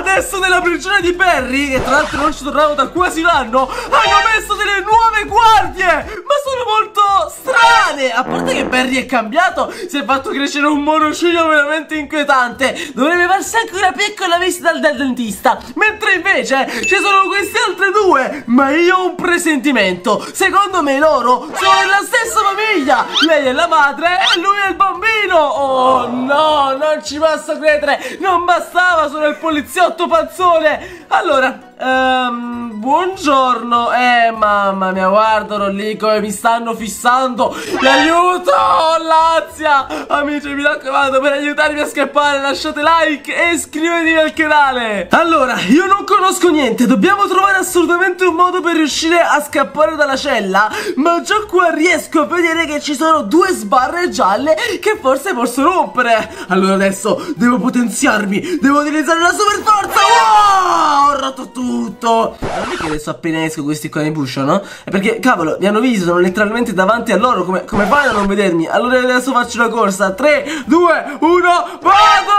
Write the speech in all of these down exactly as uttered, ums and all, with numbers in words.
adesso nella prigione di Perry, che tra l'altro non ci tornavo da quasi un anno, hanno messo delle nuove guardie, ma sono molto strane. A parte che Perry è cambiato, si è fatto crescere un monociglio veramente inquietante. Dovrebbe farsi anche una piccola visita dal dentista. Mentre invece ci sono queste altre due. Ma io ho un presentimento. Secondo me loro sono della stessa famiglia. Lei è la madre e lui è il bambino. Oh no, non ci posso credere. Non bastava solo il poliziotto panzone. Allora Um, buongiorno. Eh mamma mia, guardano lì come mi stanno fissando. Mi aiuto, l'ansia. Amici, mi raccomando, per aiutarmi a scappare lasciate like e iscrivetevi al canale. Allora, io non conosco niente. Dobbiamo trovare assolutamente un modo per riuscire a scappare dalla cella. Ma già qua riesco a vedere che ci sono due sbarre gialle che forse posso rompere. Allora adesso devo potenziarmi. Devo utilizzare la super forza. Wow, ho rotto tutto. Tutto. Non è che adesso appena esco questi qua mi pushano? È perché, cavolo, mi hanno visto, sono letteralmente davanti a loro. Come, come fai a non vedermi? Allora adesso faccio la corsa. tre, due, uno, vado!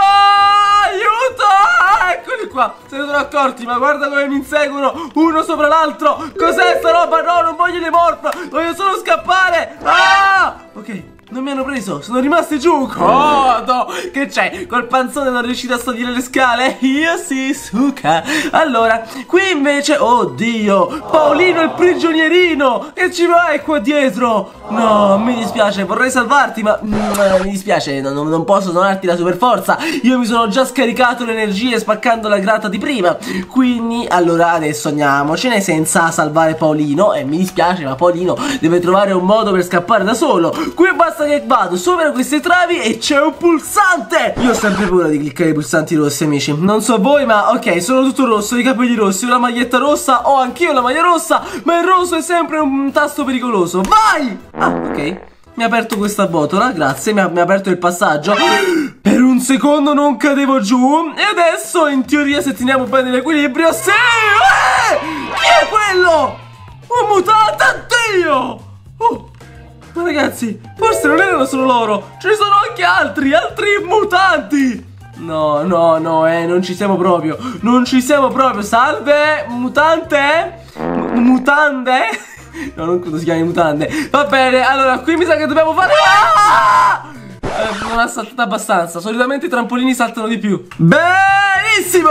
Aiuto! Eccoli qua. Se ne sono accorti, ma guarda come mi inseguono uno sopra l'altro. Cos'è sta roba? No, non voglio le morph. Voglio solo scappare. Ah! Ok. Non mi hanno preso, sono rimasti giù. Codo, che c'è? Col panzone non riuscite a salire le scale? Io sì, suca. Allora, qui invece, oddio, Paolino il prigionierino. Che ci vai qua dietro? No, mi dispiace, vorrei salvarti, ma mm, mi dispiace, non, non posso donarti la super forza. Io mi sono già scaricato le energie spaccando la grata di prima. Quindi, allora, adesso andiamocene senza salvare Paolino. E mi dispiace, ma Paolino deve trovare un modo per scappare da solo. Qui basta che vado sopra queste travi e c'è un pulsante. Io ho sempre paura di cliccare i pulsanti rossi, amici. Non so voi, ma ok, sono tutto rosso, i capelli rossi, ho la maglietta rossa, ho anch'io la maglia rossa, ma il rosso è sempre un tasto pericoloso. Vai! Ah, ok. Mi ha aperto questa botola, grazie, mi ha, mi ha aperto il passaggio. Per un secondo non cadevo giù. E adesso, in teoria, se teniamo bene l'equilibrio. Sì! Eh! Chi è quello? Un mutante, addio! Oh! Ma ragazzi, forse non erano solo loro. Ci sono anche altri, altri mutanti. No, no, no, eh, non ci siamo proprio. Non ci siamo proprio. Salve, mutante? M mutande? No, non credo si chiami mutande. Va bene, allora, qui mi sa che dobbiamo fare... Ah! Eh, non ha saltato abbastanza. Solitamente i trampolini saltano di più. Benissimo.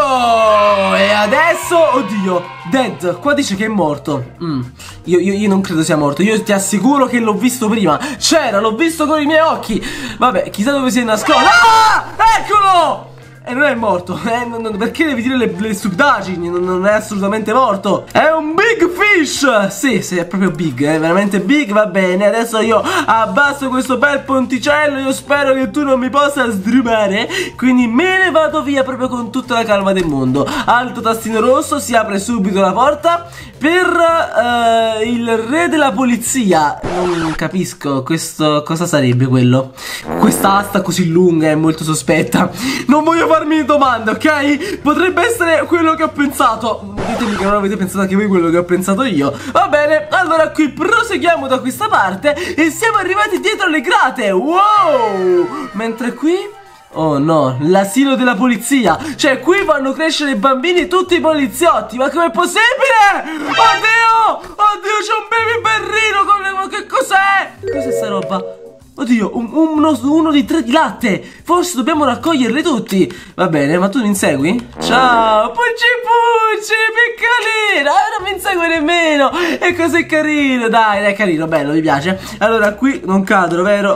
E adesso, oddio, Dead, qua dice che è morto. mm. io, io, io non credo sia morto. Io ti assicuro che l'ho visto prima. C'era, l'ho visto con i miei occhi. Vabbè, chissà dove si è nascosto. Ah, eccolo. E non è morto, eh, non, non, perché devi dire le, le stupidaggini? Non, non è assolutamente morto. È un big fish. Sì, sì, è proprio big, è veramente big. Va bene, adesso io abbasso questo bel ponticello. Io spero che tu non mi possa sdrumare. Quindi me ne vado via proprio con tutta la calma del mondo. Alto tastino rosso, si apre subito la porta. Per uh, il re della polizia. Non capisco, questo cosa sarebbe quello? Questa asta così lunga è molto sospetta. Non voglio farmi domande, ok? Potrebbe essere quello che ho pensato. Ditemi che non avete pensato anche voi quello che ho pensato io. Va bene, allora qui proseguiamo da questa parte e siamo arrivati dietro le grate. Wow! Mentre qui... oh no, l'asilo della polizia. Cioè qui fanno crescere i bambini tutti i poliziotti. Ma com'è possibile? Oddio, oddio, c'è un baby berrino con le... ma che cos'è? Cos'è sta roba? Oddio, un, uno, uno di tre di latte. Forse dobbiamo raccoglierli tutti. Va bene, ma tu mi insegui? Ciao, Pucci Pucci, piccolino. Ah, non mi insegue nemmeno. E cos'è carino, dai, è carino, bello, mi piace. Allora, qui non cadono, vero?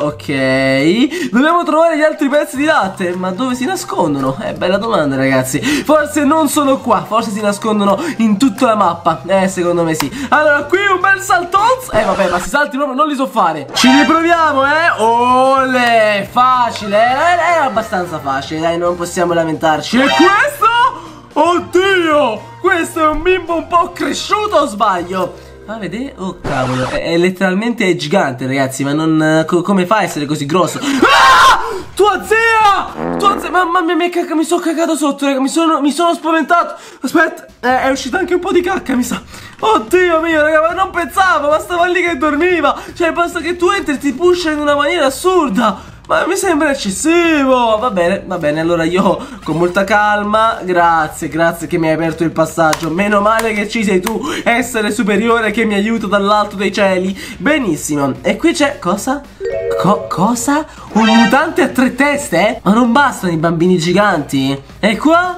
Ok. Dobbiamo trovare gli altri pezzi di latte. Ma dove si nascondono? È bella domanda, ragazzi. Forse non sono qua, forse si nascondono in tutta la mappa. Eh, secondo me sì. Allora, qui un bel saltonzo. Eh, vabbè, ma si salti proprio, non li so fare. Ci riproviamo, eh. Olè, facile, eh? È abbastanza facile, dai, non possiamo lamentarci. E questo? Oddio, questo è un bimbo un po' cresciuto o sbaglio? Ah, vedi? Oh, cavolo, è, è letteralmente gigante, ragazzi, ma non... Co come fa a essere così grosso? Ah! Tua zia! Tua zia, mamma mia, mi, cacca, mi sono cagato sotto, raga, mi sono, mi sono spaventato. Aspetta, eh, è uscita anche un po' di cacca, mi sa. Oddio mio, raga, ma non pensavo, ma stava lì che dormiva. Cioè, basta che tu entri e ti pusha in una maniera assurda. Ma mi sembra eccessivo. Va bene, va bene, allora io con molta calma. Grazie, grazie che mi hai aperto il passaggio. Meno male che ci sei tu, essere superiore che mi aiuta dall'alto dei cieli. Benissimo. E qui c'è cosa? Co cosa? Un mutante a tre teste? Ma non bastano i bambini giganti? E qua?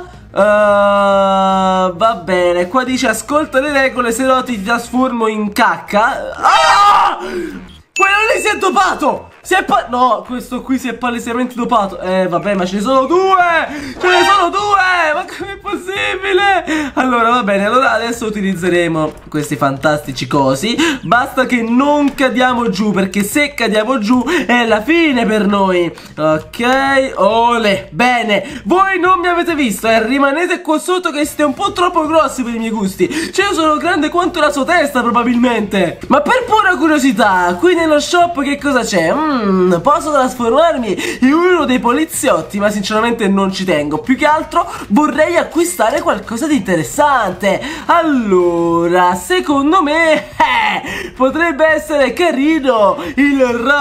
Uh, va bene, qua dice ascolta le regole, se no ti trasformo in cacca. Ah! Quello lì si è dopato! Si è pa... No, questo qui si è palesemente dopato. Eh, vabbè, ma ce ne sono due! Ce ne sono due! Ma com'è possibile? Allora, va bene, allora adesso utilizzeremo questi fantastici cosi. Basta che non cadiamo giù, perché se cadiamo giù è la fine per noi. Ok, ole. Bene, voi non mi avete visto, eh. Rimanete qua sotto che siete un po' troppo grossi per i miei gusti. Cioè, io sono grande quanto la sua testa, probabilmente. Ma per pura curiosità, qui nello shop che cosa c'è? Mmm Mm, posso trasformarmi in uno dei poliziotti, ma sinceramente non ci tengo. Più che altro vorrei acquistare qualcosa di interessante. Allora, secondo me eh, potrebbe essere carino il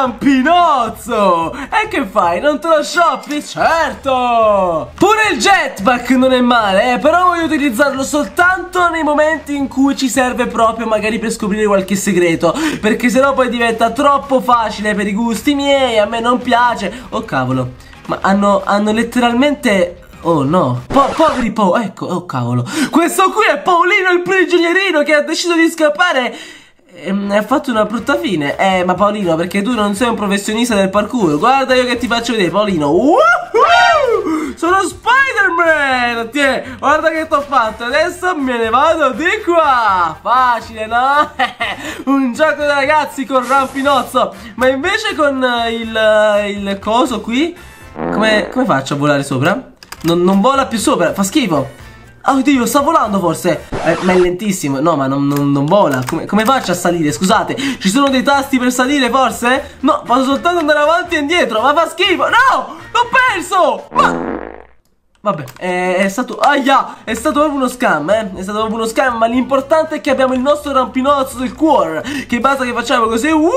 rampinozzo. E che fai? Non te lo shoppi? Certo. Pure il jetpack non è male, eh, però voglio utilizzarlo soltanto nei momenti in cui ci serve proprio, magari per scoprire qualche segreto, perché sennò poi diventa troppo facile per i gusti miei, a me non piace. Oh cavolo, ma hanno, hanno letteralmente... Oh no, po poveri po... Ecco, oh cavolo, questo qui è Paolino il prigionierino che ha deciso di scappare e ha fatto una brutta fine. Eh, ma Paolino, perché tu non sei un professionista del parkour. Guarda io che ti faccio vedere, Paolino. Woohoo! Sono Spider-Man! Tiè, guarda che t'ho fatto. Adesso me ne vado di qua. Facile, no? Un gioco da ragazzi con rampinozzo. Ma invece con il, il coso qui, come, come faccio a volare sopra? Non, non vola più sopra, fa schifo. Oh Dio, sta volando forse. eh, Ma è lentissimo. No, ma non, non, non vola. Come, come faccio a salire? Scusate, ci sono dei tasti per salire forse? No, posso soltanto andare avanti e indietro. Ma fa schifo. No, l'ho perso. Ma... Vabbè, è, è stato... Aia, è stato proprio uno scam, eh È stato proprio uno scam, ma l'importante è che abbiamo il nostro rampinozzo del cuore. Che basta che facciamo così. Woohoo!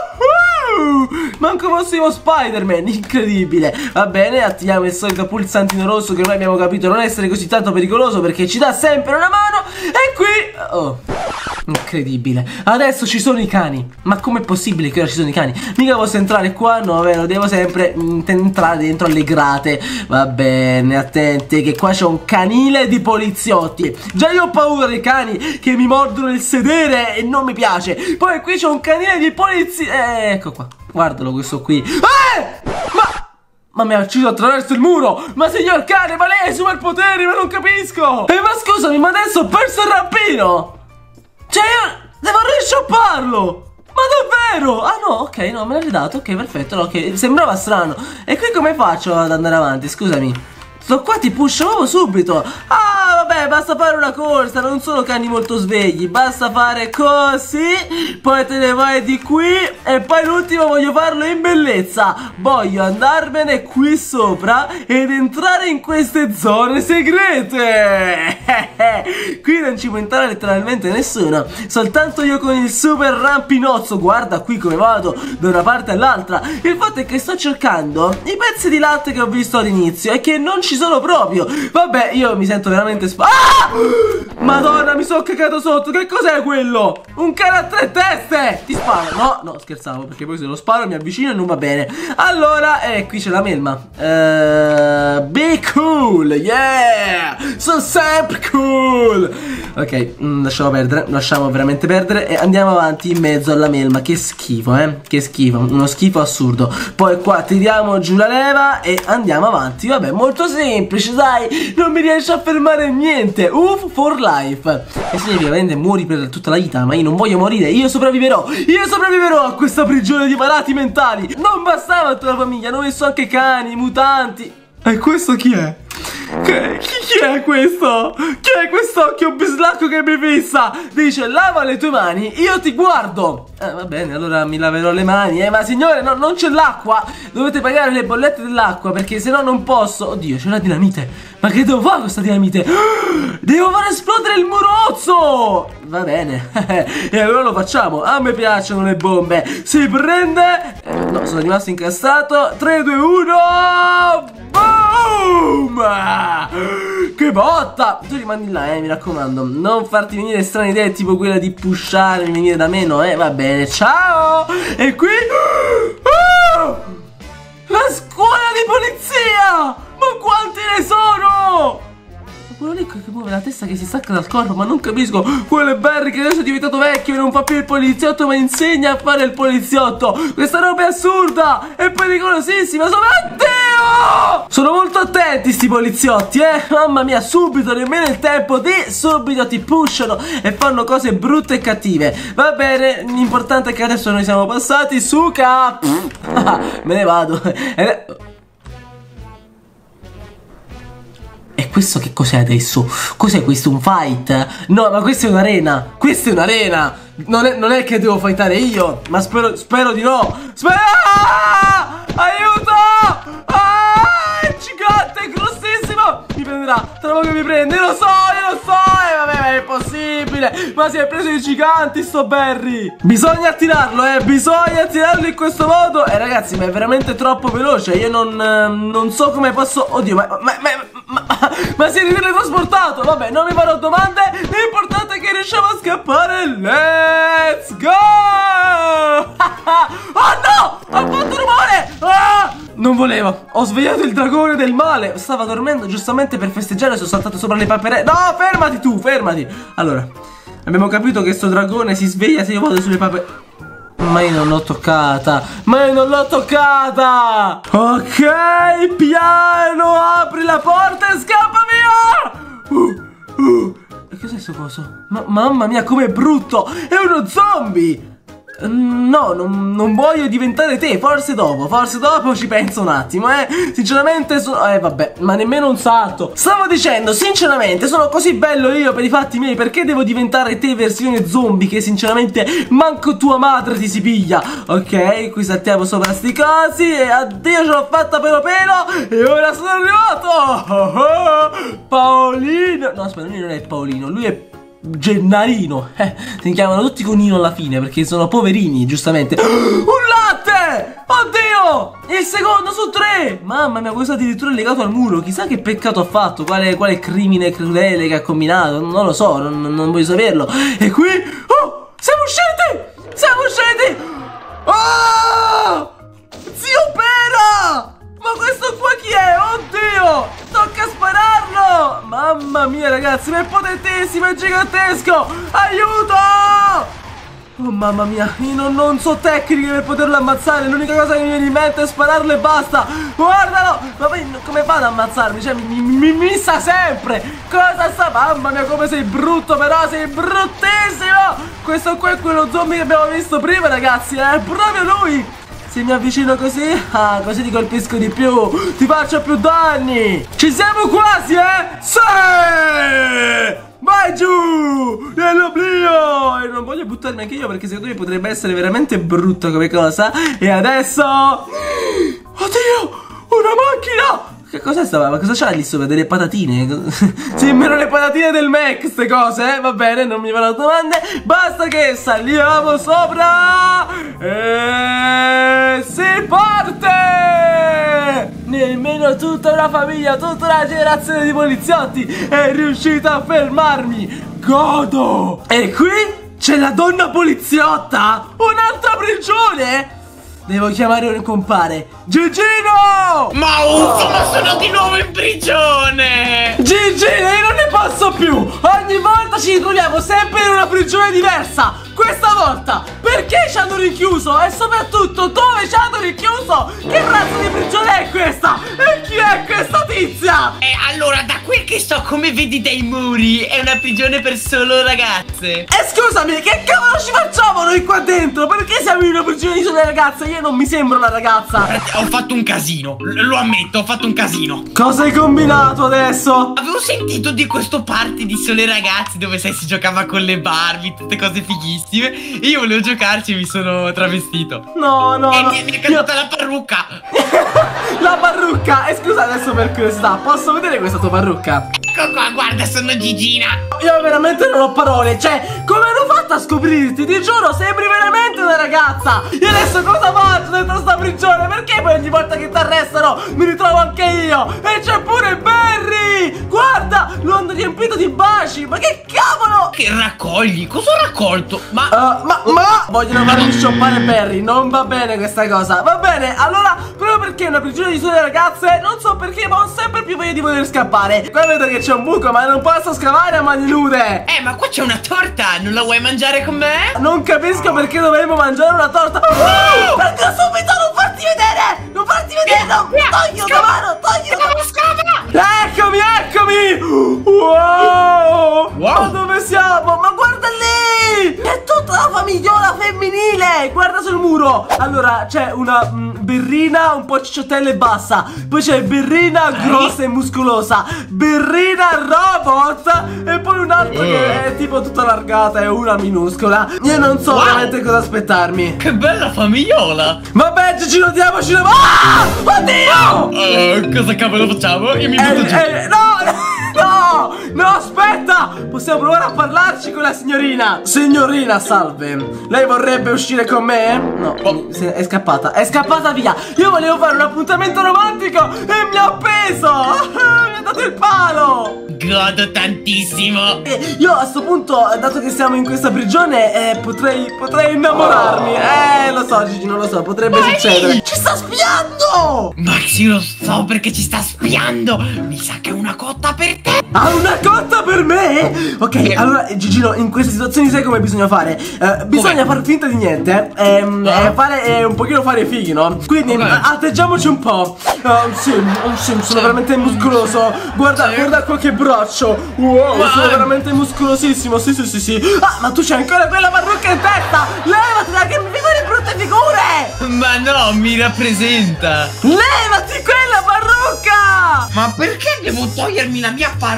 Manco fossimo Spider-Man, incredibile. Va bene, attiviamo il solito pulsantino rosso che ormai abbiamo capito non essere così tanto pericoloso, perché ci dà sempre una mano. E qui... Oh, incredibile. Adesso ci sono i cani. Ma com'è possibile che ora ci sono i cani? Mica posso entrare qua, no, vero? Devo sempre mm, entrare dentro alle grate. Va bene, attenti che qua c'è un canile di poliziotti. Già io ho paura dei cani che mi mordono il sedere e non mi piace. Poi qui c'è un canile di poliziotti. eh, Ecco qua, guardalo questo qui. Eh! Ma... Ma mi ha ucciso attraverso il muro. Ma signor cane, ma lei ha i superpoteri, ma non capisco. E eh, ma scusami, ma adesso ho perso il rampino. Cioè io devo risciopparlo. Ma davvero? Ah no, ok, no, me l'ha ridato. Ok, perfetto, no, ok, sembrava strano. E qui come faccio ad andare avanti, scusami? Sto qua, ti pusho proprio subito. Ah, vabbè, basta fare una corsa. Non sono cani molto svegli. Basta fare così, poi te ne vai di qui. E poi l'ultimo voglio farlo in bellezza. Voglio andarmene qui sopra ed entrare in queste zone segrete. Qui non ci può entrare letteralmente nessuno, soltanto io con il super rampinozzo. Guarda qui come vado da una parte all'altra. Il fatto è che sto cercando i pezzi di latte che ho visto all'inizio e che non ci sono proprio. Vabbè, io mi sento veramente sp... Ah! Madonna, mi sono cagato sotto. Che cos'è quello? Un cane a tre teste. Ti sparo. No, no, scherzavo, perché poi se lo sparo mi avvicino e non va bene. Allora, eh, qui c'è la melma. uh, Be cool, yeah. Sono sempre cool. Ok, mm, lasciamo perdere. Lasciamo veramente perdere e andiamo avanti in mezzo alla melma. Che schifo, eh Che schifo, uno schifo assurdo. Poi qua tiriamo giù la leva e andiamo avanti. Vabbè, molto semplice, dai. Non mi riesce a fermare niente. Uff, for life. E significa veramente muori per tutta la vita. Ma io non voglio morire, io sopravviverò. Io sopravviverò a questa prigione di malati mentali. Non bastava tutta la famiglia, hanno messo anche cani, mutanti. E questo chi è? Che, chi, chi è questo? Chi è quest'occhio bislacco che mi fissa? Dice lava le tue mani, io ti guardo. Eh, va bene, allora mi laverò le mani. Eh, ma signore, no, non c'è l'acqua. Dovete pagare le bollette dell'acqua, perché se no non posso. Oddio, c'è la dinamite. Ma che devo fare con questa dinamite? Devo far esplodere il murozzo. Va bene. E allora lo facciamo. A me piacciono le bombe. Si prende. eh, No, sono rimasto incastrato. Tre, due, uno. Boom! Che botta! Tu rimani là, eh, mi raccomando. Non farti venire strane idee, tipo quella di pusharmi, venire da me, no, eh. Va bene, ciao! E qui... Oh! La scuola di polizia! Ma quanti ne sono? Quello lì che muove la testa, che si stacca dal corpo, ma non capisco. Quello è Barry che adesso è diventato vecchio e non fa più il poliziotto, ma insegna a fare il poliziotto. Questa roba è assurda, è pericolosissima. Sono... Oddio! Sono molto attenti sti poliziotti, eh. Mamma mia, subito, nemmeno il tempo di... Subito ti pushano e fanno cose brutte e cattive. Va bene, l'importante è che adesso noi siamo passati su ca... Me ne vado. E questo che cos'è adesso? Cos'è questo? Un fight? No, ma questa è un'arena. Questa è un'arena. Non è, non è che devo fightare io. Ma spero, spero di no. Spero... Ah! Aiuto! Ah! È gigante, è grossissimo. Mi prenderà. Tra poco mi prende. Io lo so, io lo so. E vabbè, ma è impossibile. Ma si è preso i giganti sto Barry. Bisogna attirarlo, eh. Bisogna attirarlo in questo modo. E eh, ragazzi, ma è veramente troppo veloce. Io non, non so come posso... Oddio, ma... ma, ma Ma, ma si è teletrasportato. Vabbè, non mi farò domande. L'importante è che riusciamo a scappare. Let's go. Oh no, ho fatto rumore. ah! Non volevo. Ho svegliato il dragone del male. Stava dormendo giustamente per festeggiare. Sono saltato sopra le papere. No, fermati tu, fermati. Allora, abbiamo capito che sto dragone si sveglia se io vado sulle papere. Ma io non l'ho toccata. Ma io non l'ho toccata. Ok, piano, apri la porta e scappa via. uh, uh. E cos'è sto coso? Ma, mamma mia, com'è brutto. È uno zombie. No, non, non voglio diventare te. Forse dopo, forse dopo ci penso un attimo, eh. Sinceramente sono... Eh vabbè, ma nemmeno un salto. Stavo dicendo, sinceramente sono così bello io per i fatti miei. Perché devo diventare te versione zombie? Che sinceramente manco tua madre ti si piglia. Ok, qui saltiamo sopra sti cosi. E addio, ce l'ho fatta pelo pelo. E ora sono arrivato. oh, oh. Paolino. No, aspetta, lui non è Paolino, lui è Gennarino. Eh, si chiamano tutti con Nino alla fine perché sono poverini, giustamente. Un latte! Oddio! Il secondo su tre! Mamma mia, questo addirittura è legato al muro. Chissà che peccato ha fatto. Quale, quale crimine crudele che ha combinato. Non lo so, non, non voglio saperlo. E qui... Oh! Siamo usciti! Siamo usciti! Oh! Zio Pera! Ma questo qua chi è? Oddio! Tocca spararlo! Mamma mia ragazzi, ma è potentissimo, è gigantesco! Aiuto! Oh mamma mia, io non, non so tecniche per poterlo ammazzare. L'unica cosa che mi viene in mente è spararlo e basta. Guardalo! Ma poi come fa ad ammazzarmi? Cioè mi, mi, mi missa sempre. Cosa sta? Mamma mia come sei brutto, però sei bruttissimo. Questo qua è quello zombie che abbiamo visto prima ragazzi. È proprio lui. Se mi avvicino così, ah, così ti colpisco di più. Ti faccio più danni. Ci siamo quasi, eh? Sì! Vai giù! Nell'oblio! E non voglio buttarmi anche io perché secondo me potrebbe essere veramente brutto come cosa. E adesso... Oddio! Una macchina! Che cos'è sta? Ma cosa c'ha lì sopra? Delle patatine? Sembrano le patatine del Mac, ste cose, eh? Va bene, non mi fanno domande. Basta che saliamo sopra e si parte! Nemmeno tutta una famiglia, tutta una generazione di poliziotti è riuscita a fermarmi. Godo! E qui c'è la donna poliziotta! Un'altra prigione! Devo chiamare un compare. Gigino! Ma uffa, ma sono di nuovo in prigione! Gigino, io non ne posso più! Ogni ogni volta ci ritroviamo sempre in una prigione diversa. Questa volta perché ci hanno rinchiuso? E soprattutto dove ci hanno rinchiuso? Che razza di prigione è questa? E chi è questa tizia? E allora, da quel che so, come vedi dai muri, è una prigione per solo ragazze. E scusami, che cavolo ci facciamo noi qua dentro? Perché siamo in una prigione di sole ragazze? Io non mi sembro una ragazza. Ho fatto un casino, lo ammetto, ho fatto un casino. Cosa hai combinato adesso? Avevo sentito di questo party di sole ragazze dove sai si giocava con le Barbie, tutte cose fighissime. E io volevo giocarci e mi sono travestito. No, no, E no. mi, mi è caduta io... la parrucca. La parrucca. E scusa, adesso per curiosità, posso vedere questa tua parrucca? Ecco qua, guarda, sono Gigina. Io veramente non ho parole. Cioè, come hanno fatto a scoprirti? Ti giuro, sembri veramente una ragazza. Io adesso cosa faccio dentro sta prigione? Perché poi ogni volta che ti arrestano mi ritrovo anche io? E c'è pure Barry. Guarda, lo hanno riempito di baci. Ma che cavolo? Che raccogli? Cosa ho raccolto? Ma... Uh, ma, ma vogliono farmi shoppare Barry. Non va bene questa cosa. Va bene, allora, proprio perché è una prigione di sole ragazze, non so perché, ma ho sempre più voglia di voler scappare. Qua vedo che c'è un buco, ma non posso scavare a mani nude. Eh, ma qua c'è una torta. Non la vuoi mangiare con me? Non capisco perché dovremmo mangiare una torta. Oh, vengo subito, non farti vedere. Non farti vedere, no. Toglio la mano, toglio. Eccomi, eccomi. Wow. Wow. Ma dove siamo? Ma guarda lì. È tutta la famigliola femminile. Guarda sul muro. Allora, c'è una mh, berrina un po' cicciottella e bassa. Poi c'è berrina grossa e muscolosa, berrina robot, e poi un'altra uh. che è tipo tutta allargata e una minuscola. Io non so wow. veramente cosa aspettarmi. Che bella famigliola. Vabbè, Gigino, diamoci la... Ah! Oddio! Uh, cosa cavolo facciamo? Io mi butto eh, giù. eh, No! No! No, aspetta! Possiamo provare a parlarci con la signorina. Signorina, salve. Lei vorrebbe uscire con me? No, oh. è scappata. È scappata via. Io volevo fare un appuntamento romantico e mi ha appeso. Mi ha dato il palo. Godo tantissimo. eh, Io a sto punto, dato che siamo in questa prigione, eh, potrei, potrei innamorarmi. Eh, lo so, Gigi, non lo so, potrebbe Vai. succedere. Ci sta spiando! Maxi, lo so perché ci sta spiando. Mi sa che è una cotta per te. Ha una cotta per me? Ok, eh. allora Gigino, in queste situazioni sai come bisogna fare? Eh, bisogna come? far finta di niente. Ehm, ah. eh, fare eh, un pochino fare i fighi, no? Quindi okay. atteggiamoci un po'. uh, Sì, sì, sono veramente muscoloso. Guarda, sì. guarda qua che braccio. Wow, ma... sono veramente muscolosissimo. Sì, sì, sì, sì. Ah, ma tu c'hai ancora quella parrucca in testa. Levatela che mi fai brutte figure. Ma no, mi rappresenta. Levati quella parrucca. Ma perché devo togliermi la mia parrucca?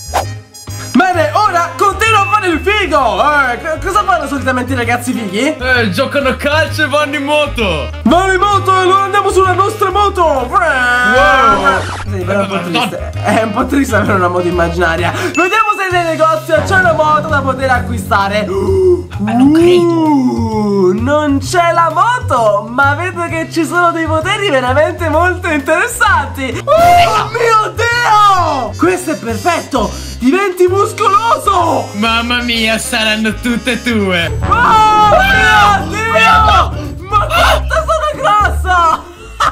Bene, ora continua a fare il figo. Eh, cosa fanno solitamente i ragazzi fighi? Eh, giocano a calcio e vanno in moto. Vanno in moto e allora andiamo sulla nostra moto. Wow. Sì, però è un po' triste. È un po' triste avere una moto immaginaria. Vediamo se nel negozio c'è una moto da poter acquistare. Ma non credo. Uh, non c'è la moto, ma vedo che ci sono dei poteri veramente molto interessanti. Oh mio Dio! Questo è perfetto. Diventi muscoloso. Mamma mia, saranno tutte tue. Oh mio Dio! Ma quanto sono grossa!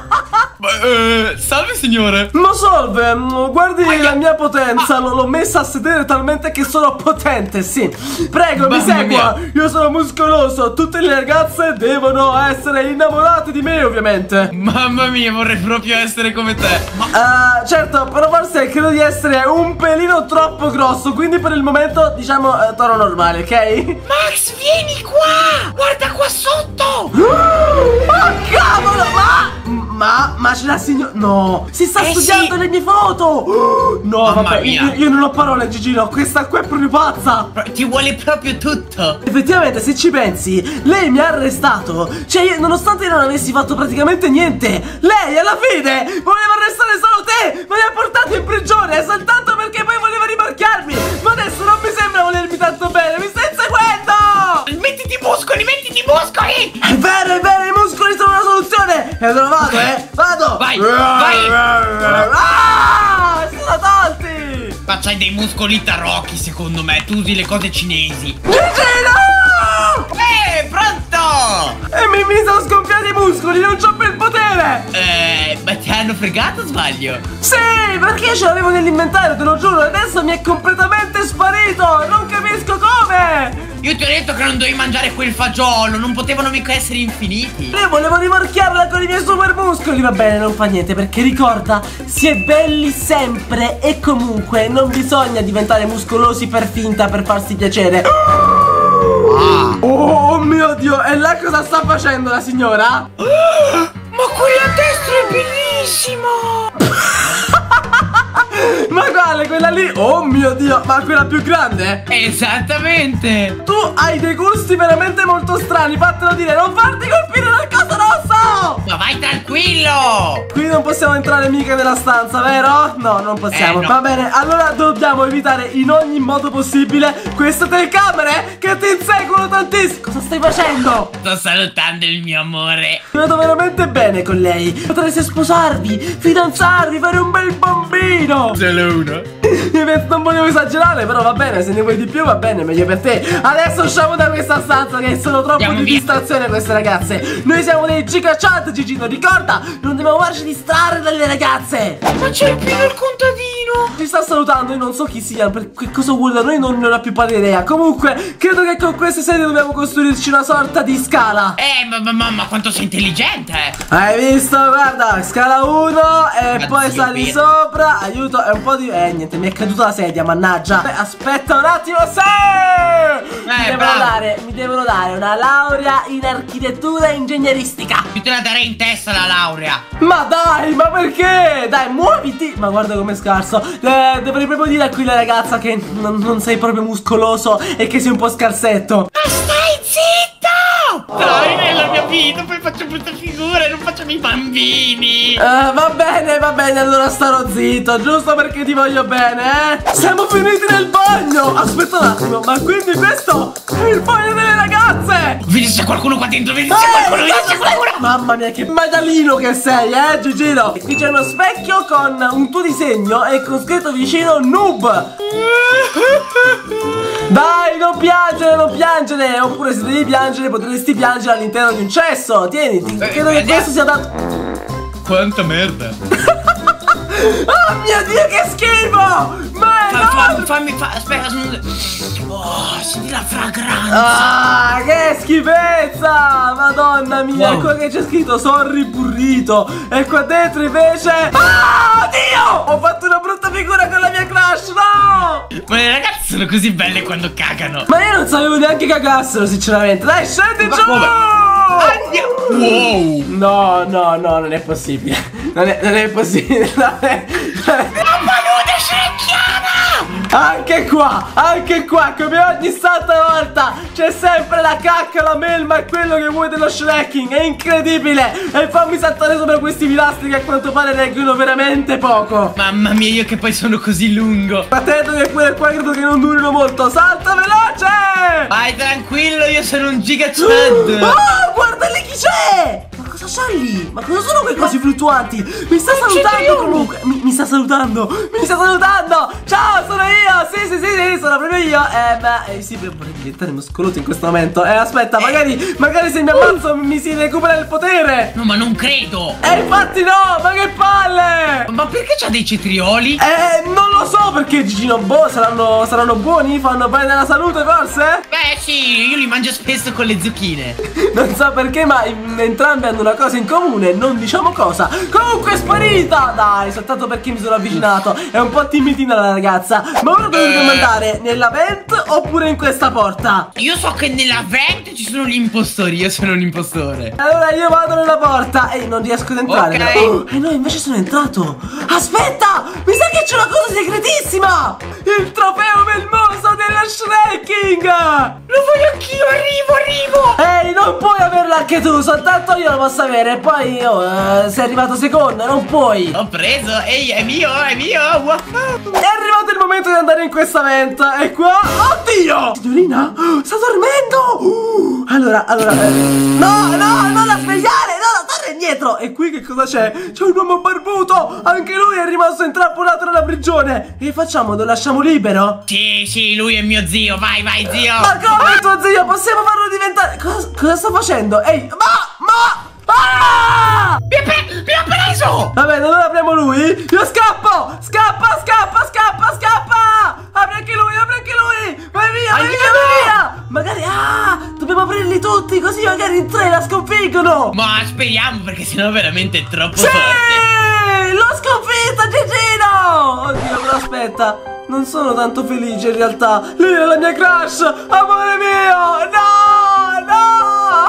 Uh, salve signore. Ma salve, guardi Aia. la mia potenza, ah. l'ho messa a sedere talmente che sono potente, sì. Prego, Mamma mi segua, mia. io sono muscoloso, tutte le ragazze devono essere innamorate di me ovviamente. Mamma mia, vorrei proprio essere come te. uh, Certo, però forse credo di essere un pelino troppo grosso, quindi per il momento diciamo uh, tono normale, ok? Max, vieni qua, guarda qua sotto. Oh cavolo, ma... Ma, ma c'è la signora... No, si sta eh studiando sì. le mie foto. oh, No, Mamma vabbè, io, io non ho parole, Gigino. Questa qua è proprio pazza. Ti vuole proprio tutto. Effettivamente, se ci pensi, lei mi ha arrestato. Cioè, io, nonostante io non avessi fatto praticamente niente, lei alla fine voleva arrestare solo te. Ma mi ha portato in prigione soltanto perché poi voleva rimarchiarmi. Ma adesso non mi sembra volermi tanto bene. Mi stai inseguendo. Mettiti i muscoli, mettiti i muscoli. È vero, è vero, i muscoli sono una soluzione. E allora vado, okay. eh Vado! Vai! Vai! Ah! Si sono tolti! Ma c'hai dei muscoli tarocchi secondo me. Tu usi le cose cinesi. Gigino! Eh, pronto! E mi, mi sono scoppiati i muscoli, non c'ho più il potere! Eh, ma ti hanno fregato o sbaglio? Sì, perché io ce l'avevo nell'inventario, te lo giuro. Adesso mi è completamente improvvisamente sparito. Non capisco come. Io ti ho detto che non dovevi mangiare quel fagiolo. Non potevano mica essere infiniti. Io volevo rimorchiarla con i miei super muscoli. Va bene, non fa niente, perché ricorda, si è belli sempre. E comunque non bisogna diventare muscolosi per finta, per farsi piacere. Ah. Oh mio Dio, e là cosa sta facendo la signora? Ma quella a destra è bellissima. Ma quale? Quella lì? Oh mio Dio, ma quella più grande? Esattamente. Tu hai dei gusti veramente molto strani, fatelo dire. Non farti colpire dal coso rosso. Ma vai tranquillo. Qui non possiamo entrare mica nella stanza, vero? No, non possiamo. Eh, no. Va bene, allora dobbiamo evitare in ogni modo possibile queste telecamere che ti inseguono tantissimo. Cosa stai facendo? Sto salutando il mio amore. Mi vedo veramente bene con lei. Potreste sposarvi, fidanzarvi, fare un bel bambino. Solo uno. Non volevo esagerare, però va bene, se ne vuoi di più va bene, meglio per te. Adesso usciamo da questa stanza, che sono troppo Andiamo di via. distrazione queste ragazze. Noi siamo dei Giga Chat, Gigino, ricorda, non dobbiamo farci distrarre dalle ragazze. Ma c'è pieno il contadino. Ci sta salutando, io non so chi sia, per che cosa vuole da noi non ne ho la più pallida idea. Comunque, credo che con queste sedie dobbiamo costruirci una sorta di scala. Eh, ma, ma, ma, ma quanto sei intelligente. Hai visto? Guarda, scala uno e Ma poi zio sali Piero. sopra. Aiuto, è un po' di... Eh, niente, mi è caduta la sedia, mannaggia. Beh, aspetta un attimo, sì! mi, devono bravo. dare, mi devono dare una laurea in architettura e ingegneristica. Io te la darei in testa la laurea. Ma dai, ma perché? Dai, muoviti. Ma guarda com'è scarso. eh, Dovrei proprio dire a quella ragazza che non, non sei proprio muscoloso e che sei un po' scarsetto. Ma stai zitto! Dai, nella mia vita, poi faccio brutte figure, non facciamo i bambini. Eh, va bene, va bene, allora starò zitto, giusto perché ti voglio bene, eh? Siamo finiti nel bagno! Aspetta un attimo, ma quindi questo è il bagno delle ragazze! Vedi se c'è qualcuno qua dentro, vedi se Eh, c'è qualcuno, vedi se c'è qualcuno. Mamma mia, che medalino che sei, eh, Gigino! Qui c'è uno specchio con un tuo disegno e con scritto vicino noob! Dai, non piangere, non piangere! Oppure se devi piangere potresti piangere all'interno di un cesso! Tieniti, credo che questo sia dato... Quanta merda. Oh mio Dio, che schifo! Ma è Fammi, enorme! fammi, fa, aspetta, sono... Oh, senti la fragranza. Ah, che schifezza! Madonna mia, Wow. qua che c'è scritto sorry burrito. E qua dentro invece... Ah, Dio! Ho fatto una brutta figura con la mia crush, no! Ma le ragazze sono così belle quando cagano. Ma io non sapevo neanche cagassero, sinceramente. Dai, scendi Ma giù! come? Andiamo. Wow. No, no, no, non è possibile. Non è, non è possibile. Non è... La palude shrekkiana. Anche qua, anche qua, come ogni santa volta, c'è sempre la cacca, la melma e quello che vuoi dello Shrekking. È incredibile. E fammi saltare sopra questi pilastri che a quanto pare reggono veramente poco. Mamma mia, io che poi sono così lungo. Attento che quelle qua credo che non durino molto. Salta veloce! Vai tranquillo, io sono un giga chad. Oh, guarda lì chi c'è! Ma cosa c'ha lì? Ma cosa sono quei cosi fluttuanti? Mi sta salutando comunque. Mi, mi sta salutando. Mi sta salutando. Ciao, sono io. Sì, sì, sì, sì, sono proprio io. Eh, beh, eh, sì, vorrei diventare muscoloso in questo momento. Eh, aspetta, magari, magari se mi ammazzo mi si recupera il potere. No, ma non credo. Eh, infatti no, ma che palle! Ma perché c'ha dei cetrioli? Eh, non lo so perché, Gigino. Boh, saranno, saranno buoni? Fanno bene alla salute, forse? Beh, sì, io li mangio spesso con le zucchine. Non so perché, ma in- entrambi hanno una cosa in comune, non diciamo cosa. Comunque è sparita! Dai, soltanto perché mi sono avvicinato. È un po' timidina la ragazza. Ma ora dove dobbiamo andare? Nella vent oppure in questa porta? Io so che nella vent ci sono gli impostori, io sono un impostore. Allora io vado nella porta. Ehi, non riesco ad entrare. Ok. Oh, e no, invece sono entrato. Aspetta! Mi sa che c'è una cosa segretissima! Il trofeo melmoso della Shrekking! Lo voglio anch'io, arrivo, arrivo. Ehi, non puoi averlo anche tu, soltanto io lo posso avere. E poi io, eh, sei arrivato secondo, non puoi. Ho preso, ehi, è mio, è mio. Wow. È arrivato il momento di andare in questa venta. E qua, oddio! Signorina, sta dormendo. Uh, allora, allora eh, no, no, non la svegliare. No, no, torna indietro. E qui che cosa c'è? C'è un uomo barbuto. Anche lui è rimasto intrappolato nella prigione. E che facciamo? Lo lasciamo libero? Sì, sì, lui è mio zio, vai, vai, zio. Ma come tuo zio? Possiamo farlo diventare... Cosa, cosa sta facendo? Ehi, ma, ma... Ah! Mi ha, pre mi ha preso. Va bene, allora apriamo lui. Io scappo! Scappa, scappa, scappa, scappa! Apri anche lui, apri così magari in tre la sconfiggono. Ma speriamo, perché sennò veramente è troppo sì! forte. L'ho sconfitta, Gigino! Oddio, però aspetta, non sono tanto felice in realtà. Lei è la mia crush, amore mio! No, no!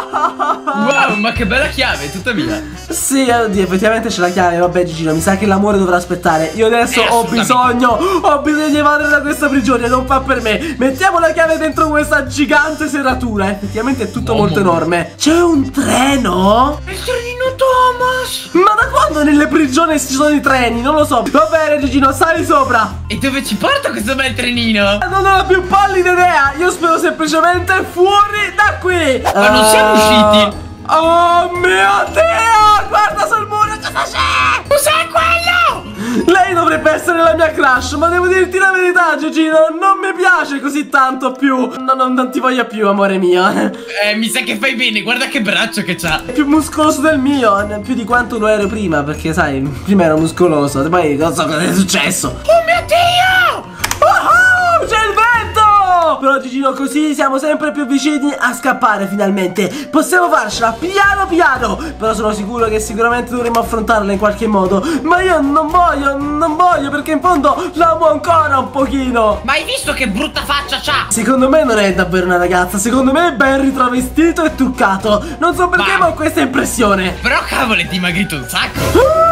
Wow, ma che bella chiave, tutta mia. Sì, oddio, effettivamente c'è la chiave. Vabbè, Gigino, mi sa che l'amore dovrà aspettare. Io adesso Eh, ho bisogno Ho bisogno di evadere da questa prigione. Non fa per me. Mettiamo la chiave dentro questa gigante serratura. Effettivamente è tutto Oh, molto mamma. enorme. C'è un treno? Il trenino Thomas. Ma da quando nelle prigioni ci sono i treni? Non lo so. Va bene, Gigino, sali sopra. E dove ci porta questo bel trenino? Non ho la più pallida idea. Io spero semplicemente fuori da qui. Ma non siamo usciti. Oh mio Dio! Guarda sul muro, cosa c'è? Cos'è quello? Lei dovrebbe essere la mia crush, ma devo dirti la verità, Gigino, non mi piace così tanto più. No, no, non ti voglio più, amore mio. Eh, mi sa che fai bene, guarda che braccio che c'ha. Più muscoloso del mio, più di quanto lo ero prima, perché sai, prima ero muscoloso, poi non so cosa è successo. Oh mio Dio! Oh, c'è il vento! Però Gigino, così siamo sempre più vicini a scappare finalmente. Possiamo farcela piano piano. Però sono sicuro che sicuramente dovremo affrontarla in qualche modo. Ma io non voglio, non voglio, perché in fondo l'amo ancora un pochino. Ma hai visto che brutta faccia c'ha? Secondo me non è davvero una ragazza. Secondo me è ben ritravestito e truccato. Non so perché, ma, ma ho questa impressione. Però cavolo, è dimagrito un sacco.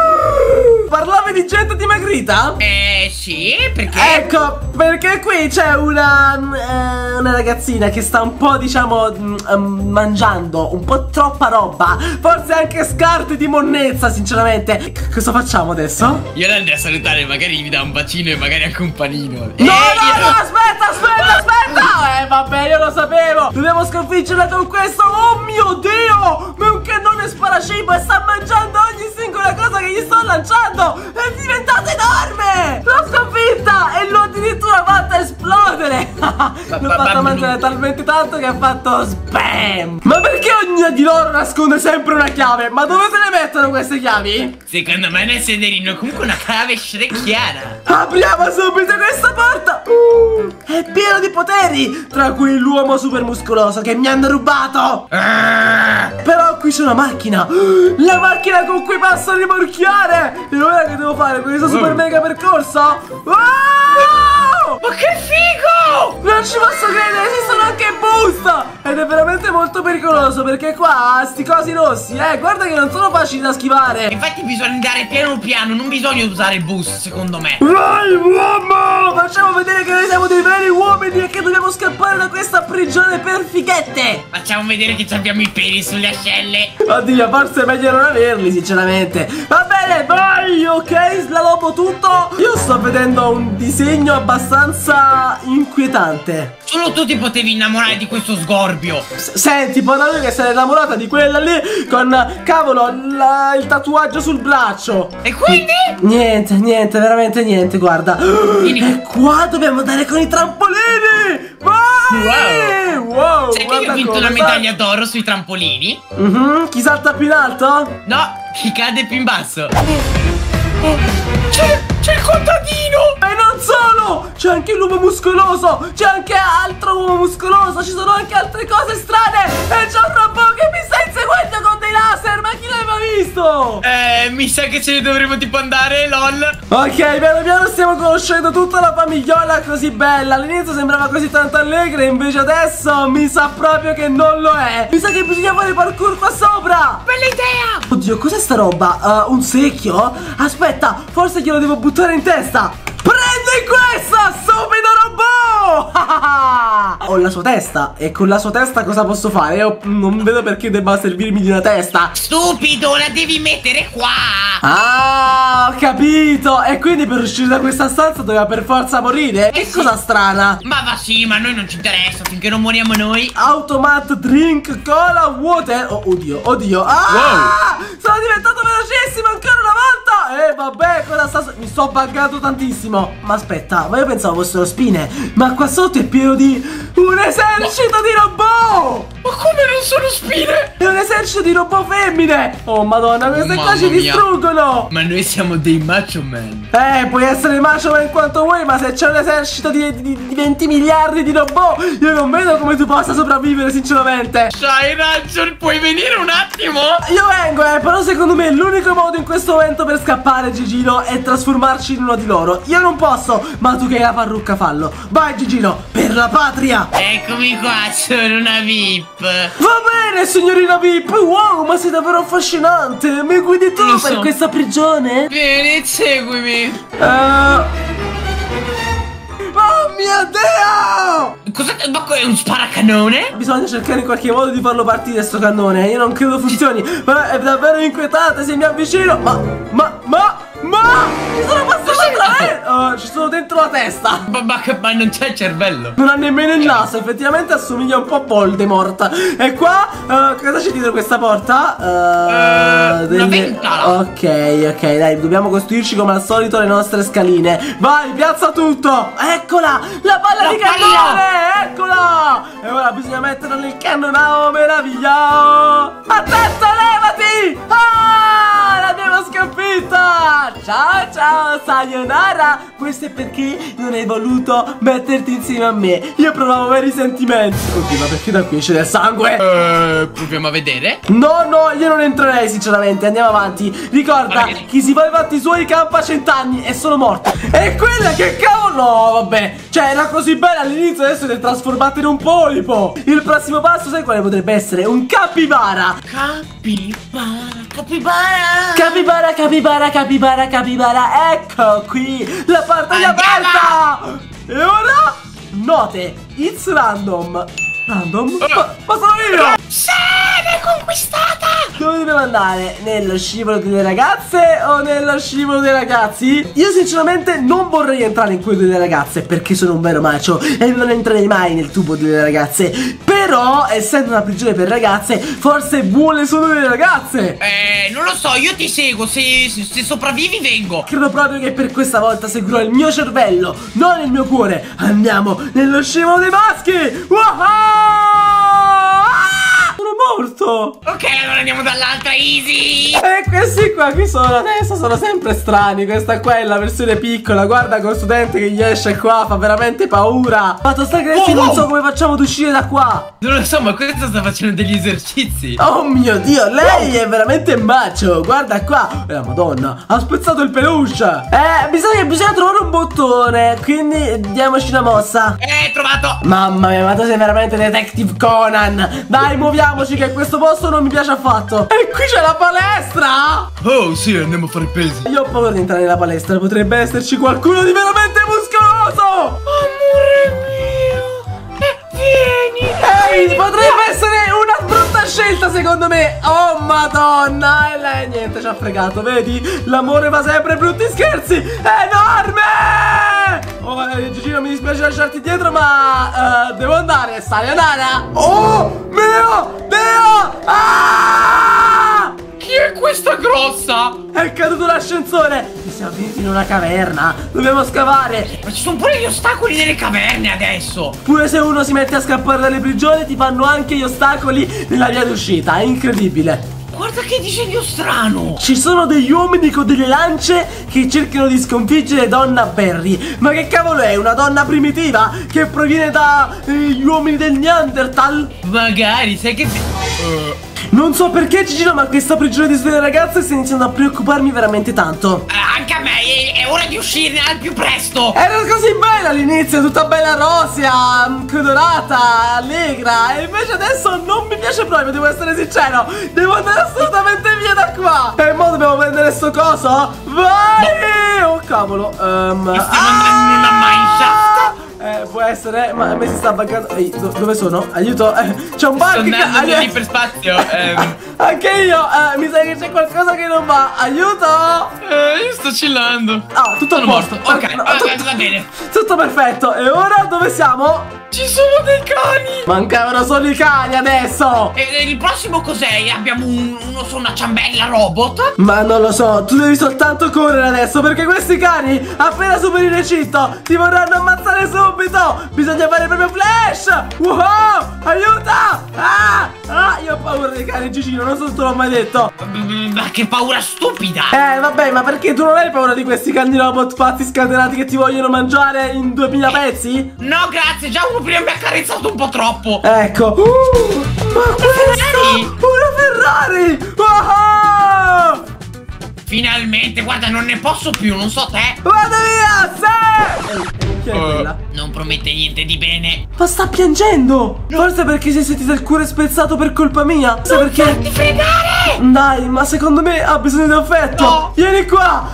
Parlavi di gente dimagrita? Eh sì, perché? Ecco, perché qui c'è una eh, una ragazzina che sta un po', diciamo, um, mangiando un po' troppa roba. Forse anche scarpe di monnezza, sinceramente. C Cosa facciamo adesso? Io la andrei a salutare, magari mi dà un bacino e magari anche un panino. No, eh, no, io... no, aspetta, aspetta, aspetta. Eh, vabbè, io lo sapevo. Dobbiamo sconfiggerla con questo. Oh mio Dio, ma è un cannone sparacibo e sta mangiando ogni singola cosa che gli sto lanciando. È diventato enorme. L'ho sconfitta e l'ho addirittura fatta esplodere. L'ho fatta mangiare talmente tanto che ha fatto spam. Ma perché ognuna di loro nasconde sempre una chiave? Ma dove se le mettono queste chiavi? Secondo me nel sederino, comunque una chiave shrekkiana. Apriamo subito questa porta. uh, È pieno di poteri, tra cui l'uomo super muscoloso che mi hanno rubato. Ah! Però qui c'è una macchina. La macchina con cui posso rimorchiare. E ora che devo fare questo super mega percorso? Wow! Ma che figo! Non ci posso credere, esistono anche boost. Ed è veramente molto pericoloso, perché qua sti cosi rossi, eh, guarda che non sono facili da schivare. Infatti bisogna andare piano piano, non bisogna usare il boost, secondo me. Vai uomo! Facciamo vedere che noi siamo dei veri uomini e che dobbiamo scappare da questa prigione per fighette. Facciamo vedere che abbiamo i peli sulle ascelle. Oddio, forse è meglio non averli, sinceramente. Va bene, vai, ok, slalomo tutto. Io sto vedendo un disegno abbastanza inquietante. Solo tu ti potevi innamorare di questo sgorbio. S Senti, Bonalù, che sei innamorata di quella lì con, cavolo, la, il tatuaggio sul braccio. E quindi? Niente, niente, veramente niente, guarda. Quindi... E qua dobbiamo andare con i trampolini. Vai! Wow! Wow, Sai che io ho vinto come, una medaglia d'oro sui trampolini? uh-huh. Chi salta più in alto? No, chi cade più in basso. C'è, c'è il contadino! E non solo! C'è anche l'uomo muscoloso! C'è anche altro uomo muscoloso! Ci sono anche altre cose strane! E c'è un robot che mi sta inseguendo con dei laser! Ma chi l'aveva visto? Eh, mi sa che ce ne dovremo tipo andare, lol. Ok, piano piano stiamo conoscendo tutta la famigliola così bella. All'inizio sembrava così tanto allegra, invece adesso mi sa proprio che non lo è. Mi sa che bisogna fare parkour qua sopra. Bella idea! Oddio, cos'è sta roba? Uh, un secchio? Aspetta, forse glielo devo buttare in testa. Prendi questa, stupido robot! Ho la sua testa. E con la sua testa cosa posso fare? Io non vedo perché debba servirmi di una testa. Stupido, la devi mettere qua! Ah, ho capito. E quindi per uscire da questa stanza doveva per forza morire? Che cosa strana. Ma va sì, ma a noi non ci interessa finché non moriamo noi. Automat drink cola water. Oh, oddio, oddio. Ah, wow. Sono diventato velocissimo ancora una volta. E eh, vabbè, cosa sta... Mi sto buggando tantissimo. Ma aspetta, ma io pensavo fossero spine. Ma qua sotto è pieno di Un esercito di robot! Ma come non sono spine? È un esercito di robot femmine! Oh madonna, queste Oh, qua ci mamma mia. distruggono! Ma noi siamo dei macho man. Eh, puoi essere macho man quanto vuoi, ma se c'è un esercito di, di, di venti miliardi di robot, io non vedo come tu possa sopravvivere, sinceramente. C'hai ragione, puoi venire un attimo? Io vengo, eh, però secondo me l'unico modo in questo momento per scappare, Gigino, è trasformarci in uno di loro. Io non posso, ma tu che hai la parrucca fallo. Vai, Gigino, per la patria! Eccomi qua, sono una V I P. Va bene, signorina V I P. Wow, ma sei davvero affascinante. Mi guidi tu Lo per so. questa prigione? Vieni, seguimi. Uh... Oh mio Dio! Cosa? Ma è un sparacannone? Bisogna cercare in qualche modo di farlo partire sto cannone. Io non credo funzioni. Ma è davvero inquietante se mi avvicino. Ma, ma, ma, ma mi sono passato attraverso. Oh, ci sono dentro la testa. Ma, ma, ma non c'è il cervello. Non ha nemmeno il naso. Effettivamente assomiglia un po' a Voldemort. E qua, uh, cosa c'è dietro questa porta? Uh, Uh, una ventala. Ok, ok, dai, dobbiamo costruirci come al solito le nostre scaline. Vai, piazza tutto. Eccola, la palla La di palla! cannone. Eccola. E ora bisogna metterla nel cannone. Oh, meraviglia. Attento, levati. Ah, l'abbiamo sconfitta. Ciao, ciao, sayonara. Questo è perché non hai voluto metterti insieme a me. Io provavo veri sentimenti. Oddio, ma perché da qui c'è del sangue? Uh, proviamo a vedere. No, no, io non entrerei sinceramente. Andiamo avanti. Ricorda, Vabbè. chi si fa i fatti suoi campa cent'anni e sono morto. E quella che cavolo. No, vabbè. Cioè, era così bella all'inizio, adesso ti è trasformata in un polipo. Il prossimo passo, sai quale potrebbe essere? Un capibara. Capibara, capibara. Capibara, capibara, capibara, capibara. Ecco qui la porta è Andiamo. aperta. E ora? Note, it's random. Random? Ma, ma sono io! Sì, l'hai conquistata. Dove dobbiamo andare? Nello scivolo delle ragazze o nello scivolo dei ragazzi? Io sinceramente non vorrei entrare in quello delle ragazze perché sono un vero macio e non entrerei mai nel tubo delle ragazze. Però, essendo una prigione per ragazze, forse vuole solo delle ragazze. Eh, non lo so, io ti seguo. Se, se, se sopravvivi vengo. Credo proprio che per questa volta seguirò il mio cervello, non il mio cuore. Andiamo nello scivolo dei maschi. Wow! Sono morto. Ok, allora andiamo dall'altra, easy. E questi qua qui sono adesso sono sempre strani. Questa qua è la versione piccola. Guarda con studente che gli esce qua, fa veramente paura. Fatto sta che Oh, non oh. so come facciamo ad uscire da qua. Non lo so, ma questa sta facendo degli esercizi. Oh mio Dio, lei è veramente macio. Guarda qua. Eh, madonna, ha spezzato il peluche. Eh, bisogna, bisogna trovare un bottone. Quindi diamoci una mossa. Eh, trovato. Mamma mia, ma tu sei veramente Detective Conan. Dai, muoviamoci che questo posto non mi piace affatto. E qui c'è la palestra. Oh, sì, andiamo a fare i pesi. Io ho paura di entrare nella palestra. Potrebbe esserci qualcuno di veramente muscoloso. Amore mio, eh, vieni. Ehi, potrebbe essere una brutta scelta secondo me. Oh madonna. E lei niente, ci ha fregato. Vedi, l'amore fa sempre brutti scherzi. È enorme. Oh eh, Gigino, mi dispiace lasciarti dietro, ma uh, devo andare. Sayonara. Oh mio Dio. Ah! Chi è questa grossa? È caduto l'ascensore. Ci siamo finiti in una caverna. Dobbiamo scavare. Ma ci sono pure gli ostacoli nelle caverne adesso. Pure se uno si mette a scappare dalle prigioni, ti fanno anche gli ostacoli nella via d'uscita. È incredibile. Guarda che disegno strano. Ci sono degli uomini con delle lance che cercano di sconfiggere Donna Berry. Ma che cavolo è? Una donna primitiva che proviene dagli uomini del Neanderthal? Magari, sai che... Uh, Non so perché, Gigino, ma questa prigione di sveglie ragazze sta iniziando a preoccuparmi veramente tanto. anche a me, è, è ora di uscirne al più presto. Era così bella all'inizio, tutta bella rosea, colorata, allegra. E invece adesso non mi piace proprio, devo essere sincero. Devo andare assolutamente via da qua. E mo dobbiamo prendere sto coso? Vai! Oh cavolo um, Stiamo andando in una mineshaft. Eh, può essere, ma a me si sta buggando. Ehi, do dove sono? Aiuto, eh, c'è un bug. Sto andando che... nell'iperspazio. ehm. Anche io, eh, mi sa che c'è qualcosa che non va. Aiuto! Eh, io sto chillando. Ah, tutto a Sono posto. morto. Ok, No, va, tutto, va bene. tutto perfetto. E ora dove siamo? Ci sono dei cani. Mancavano solo i cani adesso. E, e il prossimo cos'è? Abbiamo un, uno su una ciambella robot. Ma non lo so, tu devi soltanto correre adesso, perché questi cani appena superi l'Egitto ti vorranno ammazzare subito. Bisogna fare proprio flash. Wow, aiuta. Ah, ah, io ho paura dei cani, Gigino, non so se te l'ho mai detto. Ma che paura stupida. Eh, vabbè, ma perché tu non hai paura di questi cani robot pazzi scatenati che ti vogliono mangiare in duemila pezzi? No, grazie, già uno prima mi ha accarezzato un po' troppo. Ecco. Uh, ma questo, una Ferrari. Wow. Finalmente, guarda, non ne posso più, non so te. Vado via, sì. Chi è quella? Uh, non promette niente di bene. Ma sta piangendo. Forse perché si è sentito il cuore spezzato per colpa mia. Forse Non perché farti fregare. Dai, ma secondo me ha bisogno di affetto. No. Vieni qua.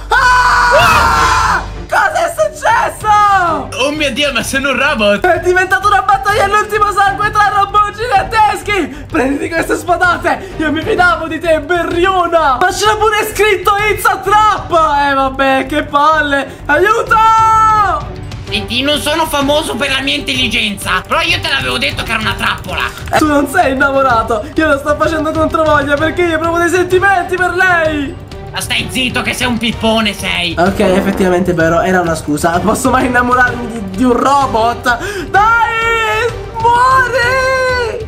Ah! Cosa è successo? Oh mio Dio, ma sono un robot. È diventata una battaglia all'ultimo sangue tra robot giganteschi. Prenditi queste spadate. Io mi fidavo di te, berriona. Ma c'era pure scritto It's a trap. Eh vabbè, che palle. Aiuto. Senti, non sono famoso per la mia intelligenza, però io te l'avevo detto che era una trappola. Eh, tu non sei innamorato. Io lo sto facendo controvoglia perché io provo dei sentimenti per lei. Ma stai zitto che sei un pippone, sei. Ok, effettivamente è vero, era una scusa. Posso mai innamorarmi di, di un robot? Dai, muori!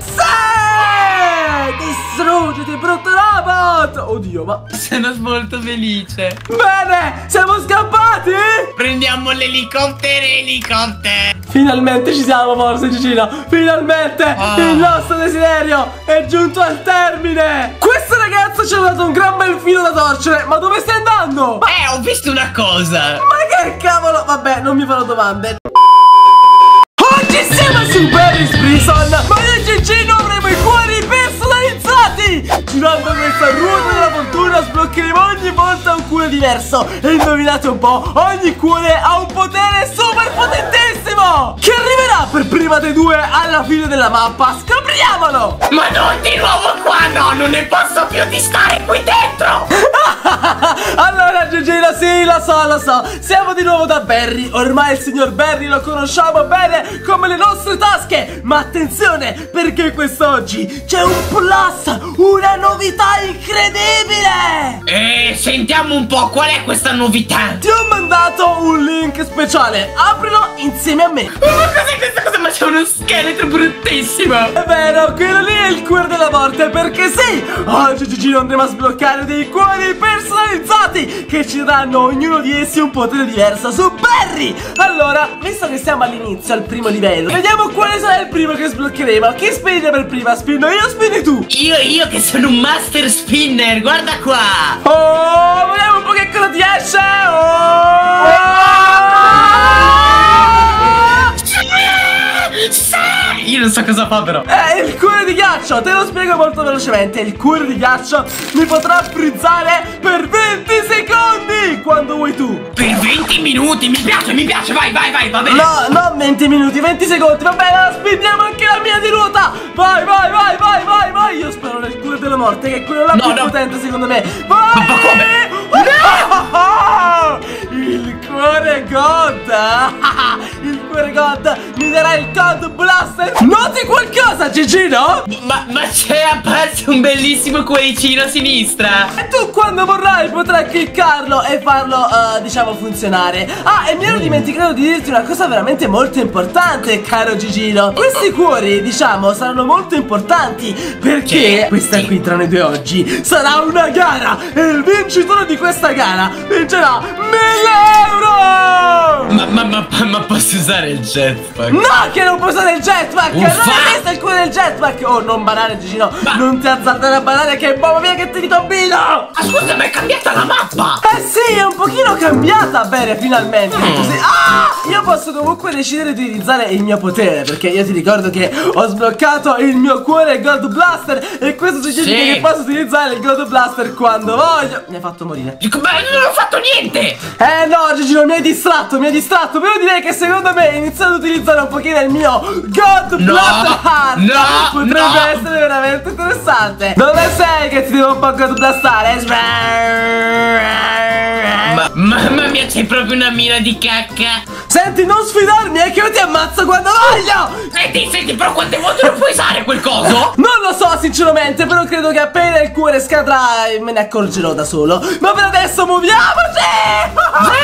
Sì! Distruggiti, brutto robot! Oddio, ma... Sono molto felice. Bene, siamo scappati? Prendiamo l'elicottero, elicottero. Finalmente ci siamo, forse, Gigino. Finalmente Ah. il nostro desiderio è giunto al termine. Questo ragazzo ci ha dato un gran bel filo da torcere. Ma dove stai andando? Eh, ho visto una cosa. Ma che cavolo? Vabbè, non mi farò domande. Oggi siamo su Berry's Prison, ma io e Gigino avremo i cuori personalizzati. Girando questa ruota della fortuna sbloccheremo ogni volta un cuore diverso. E indovinate un po', ogni cuore ha un potere super potentissimo che arriverà per prima dei due alla fine della mappa. Scopriamolo. Ma non di nuovo qua, no, non ne posso più di stare qui dentro. Allora Gigino, sì, lo so, lo so. Siamo di nuovo da Barry. Ormai il signor Barry lo conosciamo bene come le nostre tasche. Ma attenzione, perché quest'oggi c'è un plus, una novità incredibile. Eh, sentiamo un po', qual è questa novità? Ti ho mandato un link speciale. Aprilo insieme a me. Oh, ma cos'è questa cosa? Ma c'è uno scheletro bruttissimo. È vero, quello lì è il cuore della morte. Perché sì, oggi Gigino andremo a sbloccare dei cuori personalizzati che ci daranno ognuno di essi un potere diverso su Barry. Allora, visto che siamo all'inizio, al primo livello, vediamo quale sarà il primo che sbloccheremo. Chi spinge per prima? Spinno io o spinni tu? Io, io che sono un master spinner, guarda qua. Oh, vediamo un po' che cosa ti esce. Oh! Io non so cosa fa però. È il cuore di ghiaccio, te lo spiego molto velocemente. Il cuore di ghiaccio mi potrà frizzare per venti secondi quando vuoi tu. Per venti minuti, mi piace, mi piace, vai, vai, vai, va bene. No, non venti minuti, venti secondi. Va bene, allora spingiamo anche la mia di ruota. Vai, vai, vai, vai, vai, vai. Io spero nel cuore della morte, che è quello là No, più no. potente secondo me. Vai. Ma come? No! Il cuore God. Il cuore God mi darà il God Blaster. Noti qualcosa, Gigino? Ma, ma c'è apparso un bellissimo cuoricino a sinistra. E tu quando vorrai potrai cliccarlo e farlo, uh, diciamo, funzionare. Ah, e mi ero dimenticato di dirti una cosa veramente molto importante, caro Gigino. Questi cuori, diciamo, saranno molto importanti perché Sì. questa qui tra noi due oggi sarà una gara e il vincitore di questa gara vincerà mille euro. Ma, ma, ma, ma posso usare il jetpack? No, che non puoi usare il jetpack. Uffa! Non hai visto il cuore del jetpack? Oh, non banare, Gigino. Ma- Non ti azzardare a banare, che bomba mia che ti ricombino. Ah, scusa, ma è cambiata la mappa. Eh sì, è un pochino cambiata. Bene, finalmente. Mm. Così. Ah! Io posso comunque decidere di utilizzare il mio potere, perché io ti ricordo che ho sbloccato il mio cuore God Blaster. E questo significa Sì. che posso utilizzare il God Blaster quando voglio. Mi ha fatto morire. Dico, ma non ho fatto niente. Eh no, Gigino, mi hai distratto, mi hai distratto. Però direi che secondo me iniziando ad utilizzare un pochino il mio God No, Blaster Heart no, potrebbe no. essere veramente interessante. Dove sei che ti devo un po' God Blastare? Ma, mamma mia, c'è proprio una mina di cacca. Senti, non sfidarmi, è che io ti ammazzo quando voglio. Senti, senti, però quante volte lo puoi usare quel coso? Non lo so sinceramente, però credo che appena il cuore scadrà me ne accorgerò da solo. Ma per adesso muoviamoci. Bella!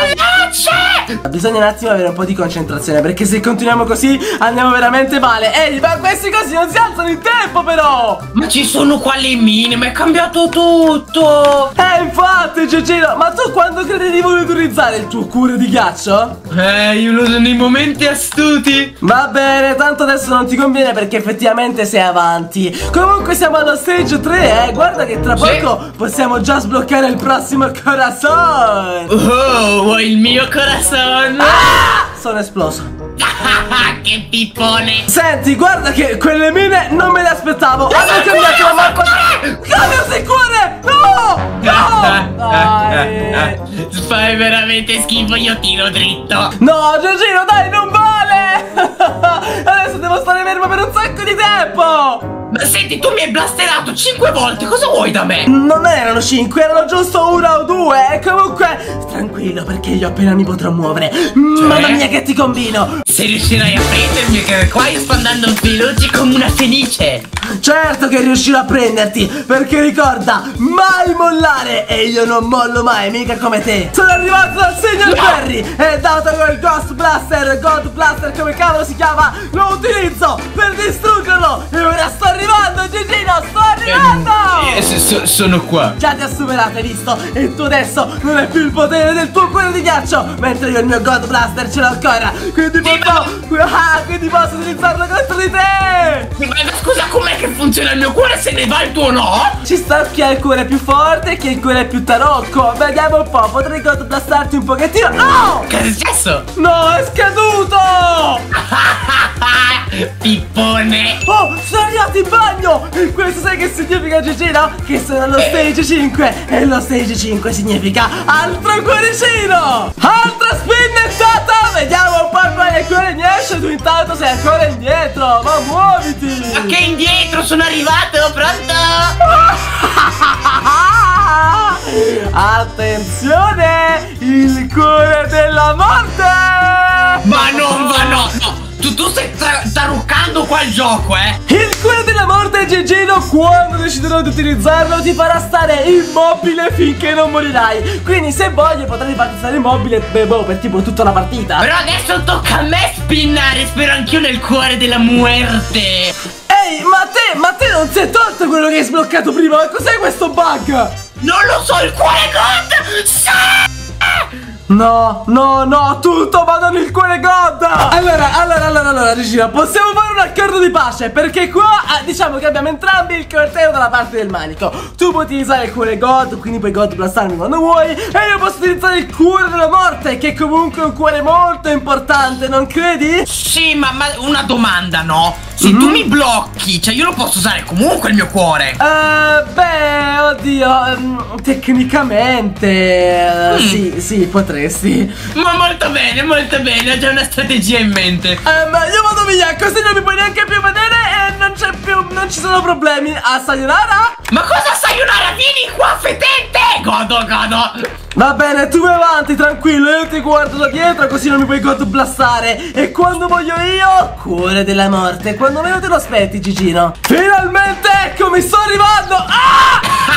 c'è? Bisogna un attimo avere un po' di concentrazione, perché se continuiamo così andiamo veramente male. Ehi, ma questi così non si alzano in tempo però. Ma ci sono qua le mine, ma è cambiato tutto. Eh, infatti, Gigino, ma tu quando credi di voler utilizzare il tuo cuore di ghiaccio? Eh, io lo so nei momenti astuti. Va bene, tanto adesso non ti conviene perché effettivamente sei avanti. Comunque siamo allo stage tre, eh. Guarda che tra Sì. poco possiamo già sbloccare il prossimo corazon. Oh, vuoi il mio corazon? Ah! Sono esploso. Che pippone. Senti, guarda che quelle mine non me le aspettavo. Hanno cambiato la mappa. Come usa il cuore? No! No! Dai. Fai veramente schifo, io tiro dritto. No, Giorgino, dai, non vale! Adesso devo stare fermo per un sacco di tempo! Ma senti, tu mi hai blasterato cinque volte, cosa vuoi da me? Non erano cinque, erano giusto una o due. E comunque, tranquillo, perché io appena mi potrò muovere. Mamma mia, che ti combino! Se riuscirai a prendermi, che qua io sto andando veloce come una fenice. Certo che riuscirò a prenderti, perché ricorda, mai mollare. E io non mollo mai, mica come te. Sono arrivato dal signor Perry e dato quel Ghost Blaster, God Blaster, come cavolo si chiama, lo utilizzo per distruggerlo. E ora sto arrivando, Gigino, sto arrivando. Eh, so- so- sono qua. Già ti ha superato, hai visto? E tu adesso non hai più il potere del tuo cuore di ghiaccio, mentre io il mio God Blaster ce l'ho ancora. Quindi posso, ah, quindi posso utilizzarlo contro di te. Ma scusa, com'è che funziona il mio cuore se ne va il tuo no? Ci sta chi ha il cuore più forte e chi ha il cuore più tarocco. Vediamo un po', potrei God Blastarti un pochettino. No! Cosa è successo? No, è scaduto! Pippone. Oh, sono arrivato in bagno! E questo sai che significa, Gigino? Che sono allo stage cinque. E lo stage cinque significa altro cuoricino! Altra spinnettata! Vediamo un po' quale cuore ne esce. Tu intanto sei ancora indietro. Ma muoviti! Ma che indietro, sono arrivato, pronto? Attenzione! Il cuore della morte! Ma non va, no, no. Tu, tu stai tra- taruccando qua il gioco, eh? Il cuore della morte, Gigino, quando deciderò di utilizzarlo ti farà stare immobile finché non morirai. Quindi se voglio potrei farti stare immobile beh, boh, per tipo tutta la partita. Però adesso tocca a me spinnare. Spero anch'io nel cuore della muerte. Ehi, ma te, ma te non si è tolto quello che hai sbloccato prima? Ma cos'è questo bug? Non lo so, il cuore God. Sì! No, no, no, tutto vado nel cuore God. Allora, allora, allora, allora, Regina, possiamo fare un accordo di pace, perché qua ah, diciamo che abbiamo entrambi il coltello dalla parte del manico. Tu puoi utilizzare il cuore God, quindi puoi God blastarmi quando vuoi, e io posso utilizzare il cuore della morte, che è comunque un cuore molto importante, non credi? Sì, ma, ma una domanda, no? Se mm-hmm. tu mi blocchi, cioè io lo posso usare comunque il mio cuore. Eh, beh, oddio, um, tecnicamente uh, mm. Sì, sì, potresti. Ma molto bene, molto bene, ho già una strategia in mente. Eh, ma io vado via, così non mi puoi neanche più vedere e non c'è più, non ci sono problemi. A sayonara? Ma cosa sayonara? Vieni qua, fetente! Godo, godo. Va bene, tu vai avanti, tranquillo, io ti guardo da dietro così non mi puoi God blastare. E quando voglio io, cuore della morte, quando meno te lo aspetti, Gigino. Finalmente, eccomi, sto arrivando. Ah!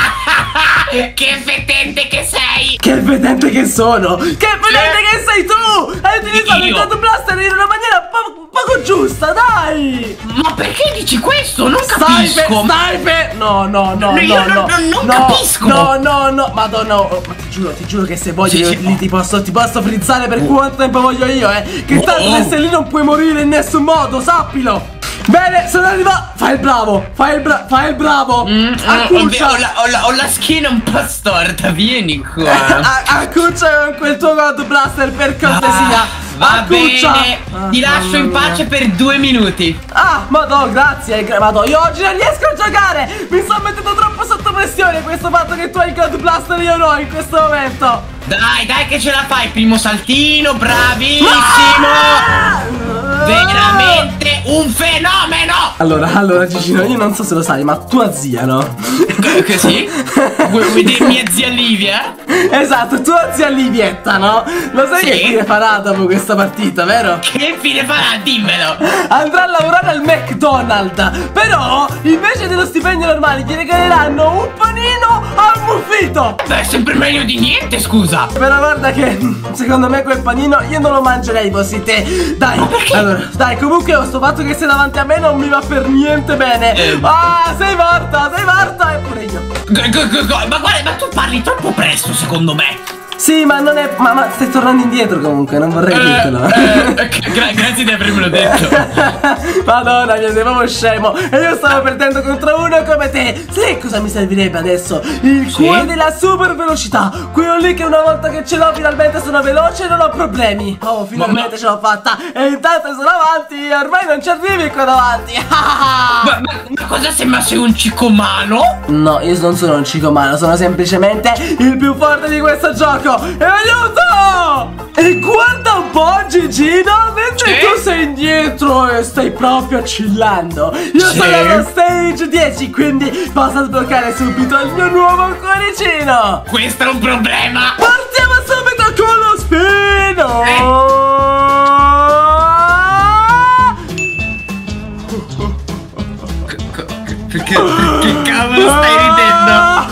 Che fetente che sei! Che fetente che sono! Che fetente che sei tu! Hai utilizzato il God Blaster in una maniera po poco giusta, dai! Ma perché dici questo? Non capisco! Stai stai per... No, no, no, no, io no, non, non, non no, capisco! No, no, no, madonna, oh, ma ti giuro, ti giuro che se voglio sì, io sì, lì oh. ti posso, ti posso frizzare per oh. quanto tempo voglio io, eh! Che tanto oh. se sei lì non puoi morire in nessun modo, sappilo! Bene, sono arrivato. Fai il bravo, fai il, bra fai il bravo. Mm, Accuccia. Ho la, ho, la, ho la schiena un po' storta, vieni qua. Accuccia con quel tuo God Blaster per cortesia. Ah, va Accuccia. bene. Ah, ti lascio in pace per due minuti. Ah, ma no, grazie. Ma no, io oggi non riesco a giocare. Mi sto mettendo troppo sotto pressione questo fatto che tu hai il God Blaster e io no in questo momento. Dai, dai che ce la fai. Primo saltino, bravissimo. Ah! Veramente un fenomeno! Allora, allora Gigino, io non so se lo sai, ma tua zia, no? Così? Vuoi, vuoi dire mia zia Livia? Esatto, tua zia Livietta, no? Lo sai Sì. che fine farà dopo questa partita, vero? Che fine farà? Dimmelo! Andrà a lavorare al McDonald's. Però, invece dello stipendio normale, gli regaleranno un panino ammuffito. Beh, è sempre meglio di niente, scusa! Però guarda che, secondo me quel panino io non lo mangerei fossi te. Dai, allora, dai, comunque sto fatto che sei davanti a me non mi va per niente bene. Eh. Ah, sei morta, sei morta. Eppure io. Go- go- go- go- Ma guarda, ma tu parli troppo presto, secondo me! Sì, ma non è. Ma, ma stai tornando indietro comunque, non vorrei dirtelo. Eh, eh, gra- grazie di avermelo detto. Madonna mia, sei proprio scemo. E io stavo perdendo contro uno come te. Sai cosa mi servirebbe adesso? Il Sì? cuore della super velocità. Quello lì che una volta che ce l'ho finalmente sono veloce e non ho problemi. Oh, finalmente Ma- ce l'ho fatta. E intanto sono avanti. Ormai non ci arrivi qua davanti. Ma, ma, ma cosa sembra sei un cicomano? No, io non sono un cicomano, sono semplicemente il più forte di questo gioco. E aiuto! E guarda un po', Gigino, mentre Sì? tu sei indietro e stai proprio chillando, io Sì? sono allo stage dieci, quindi posso sbloccare subito il mio nuovo cuoricino. Questo è un problema! Partiamo subito con lo spino. Che, che, che cavolo stai ridendo?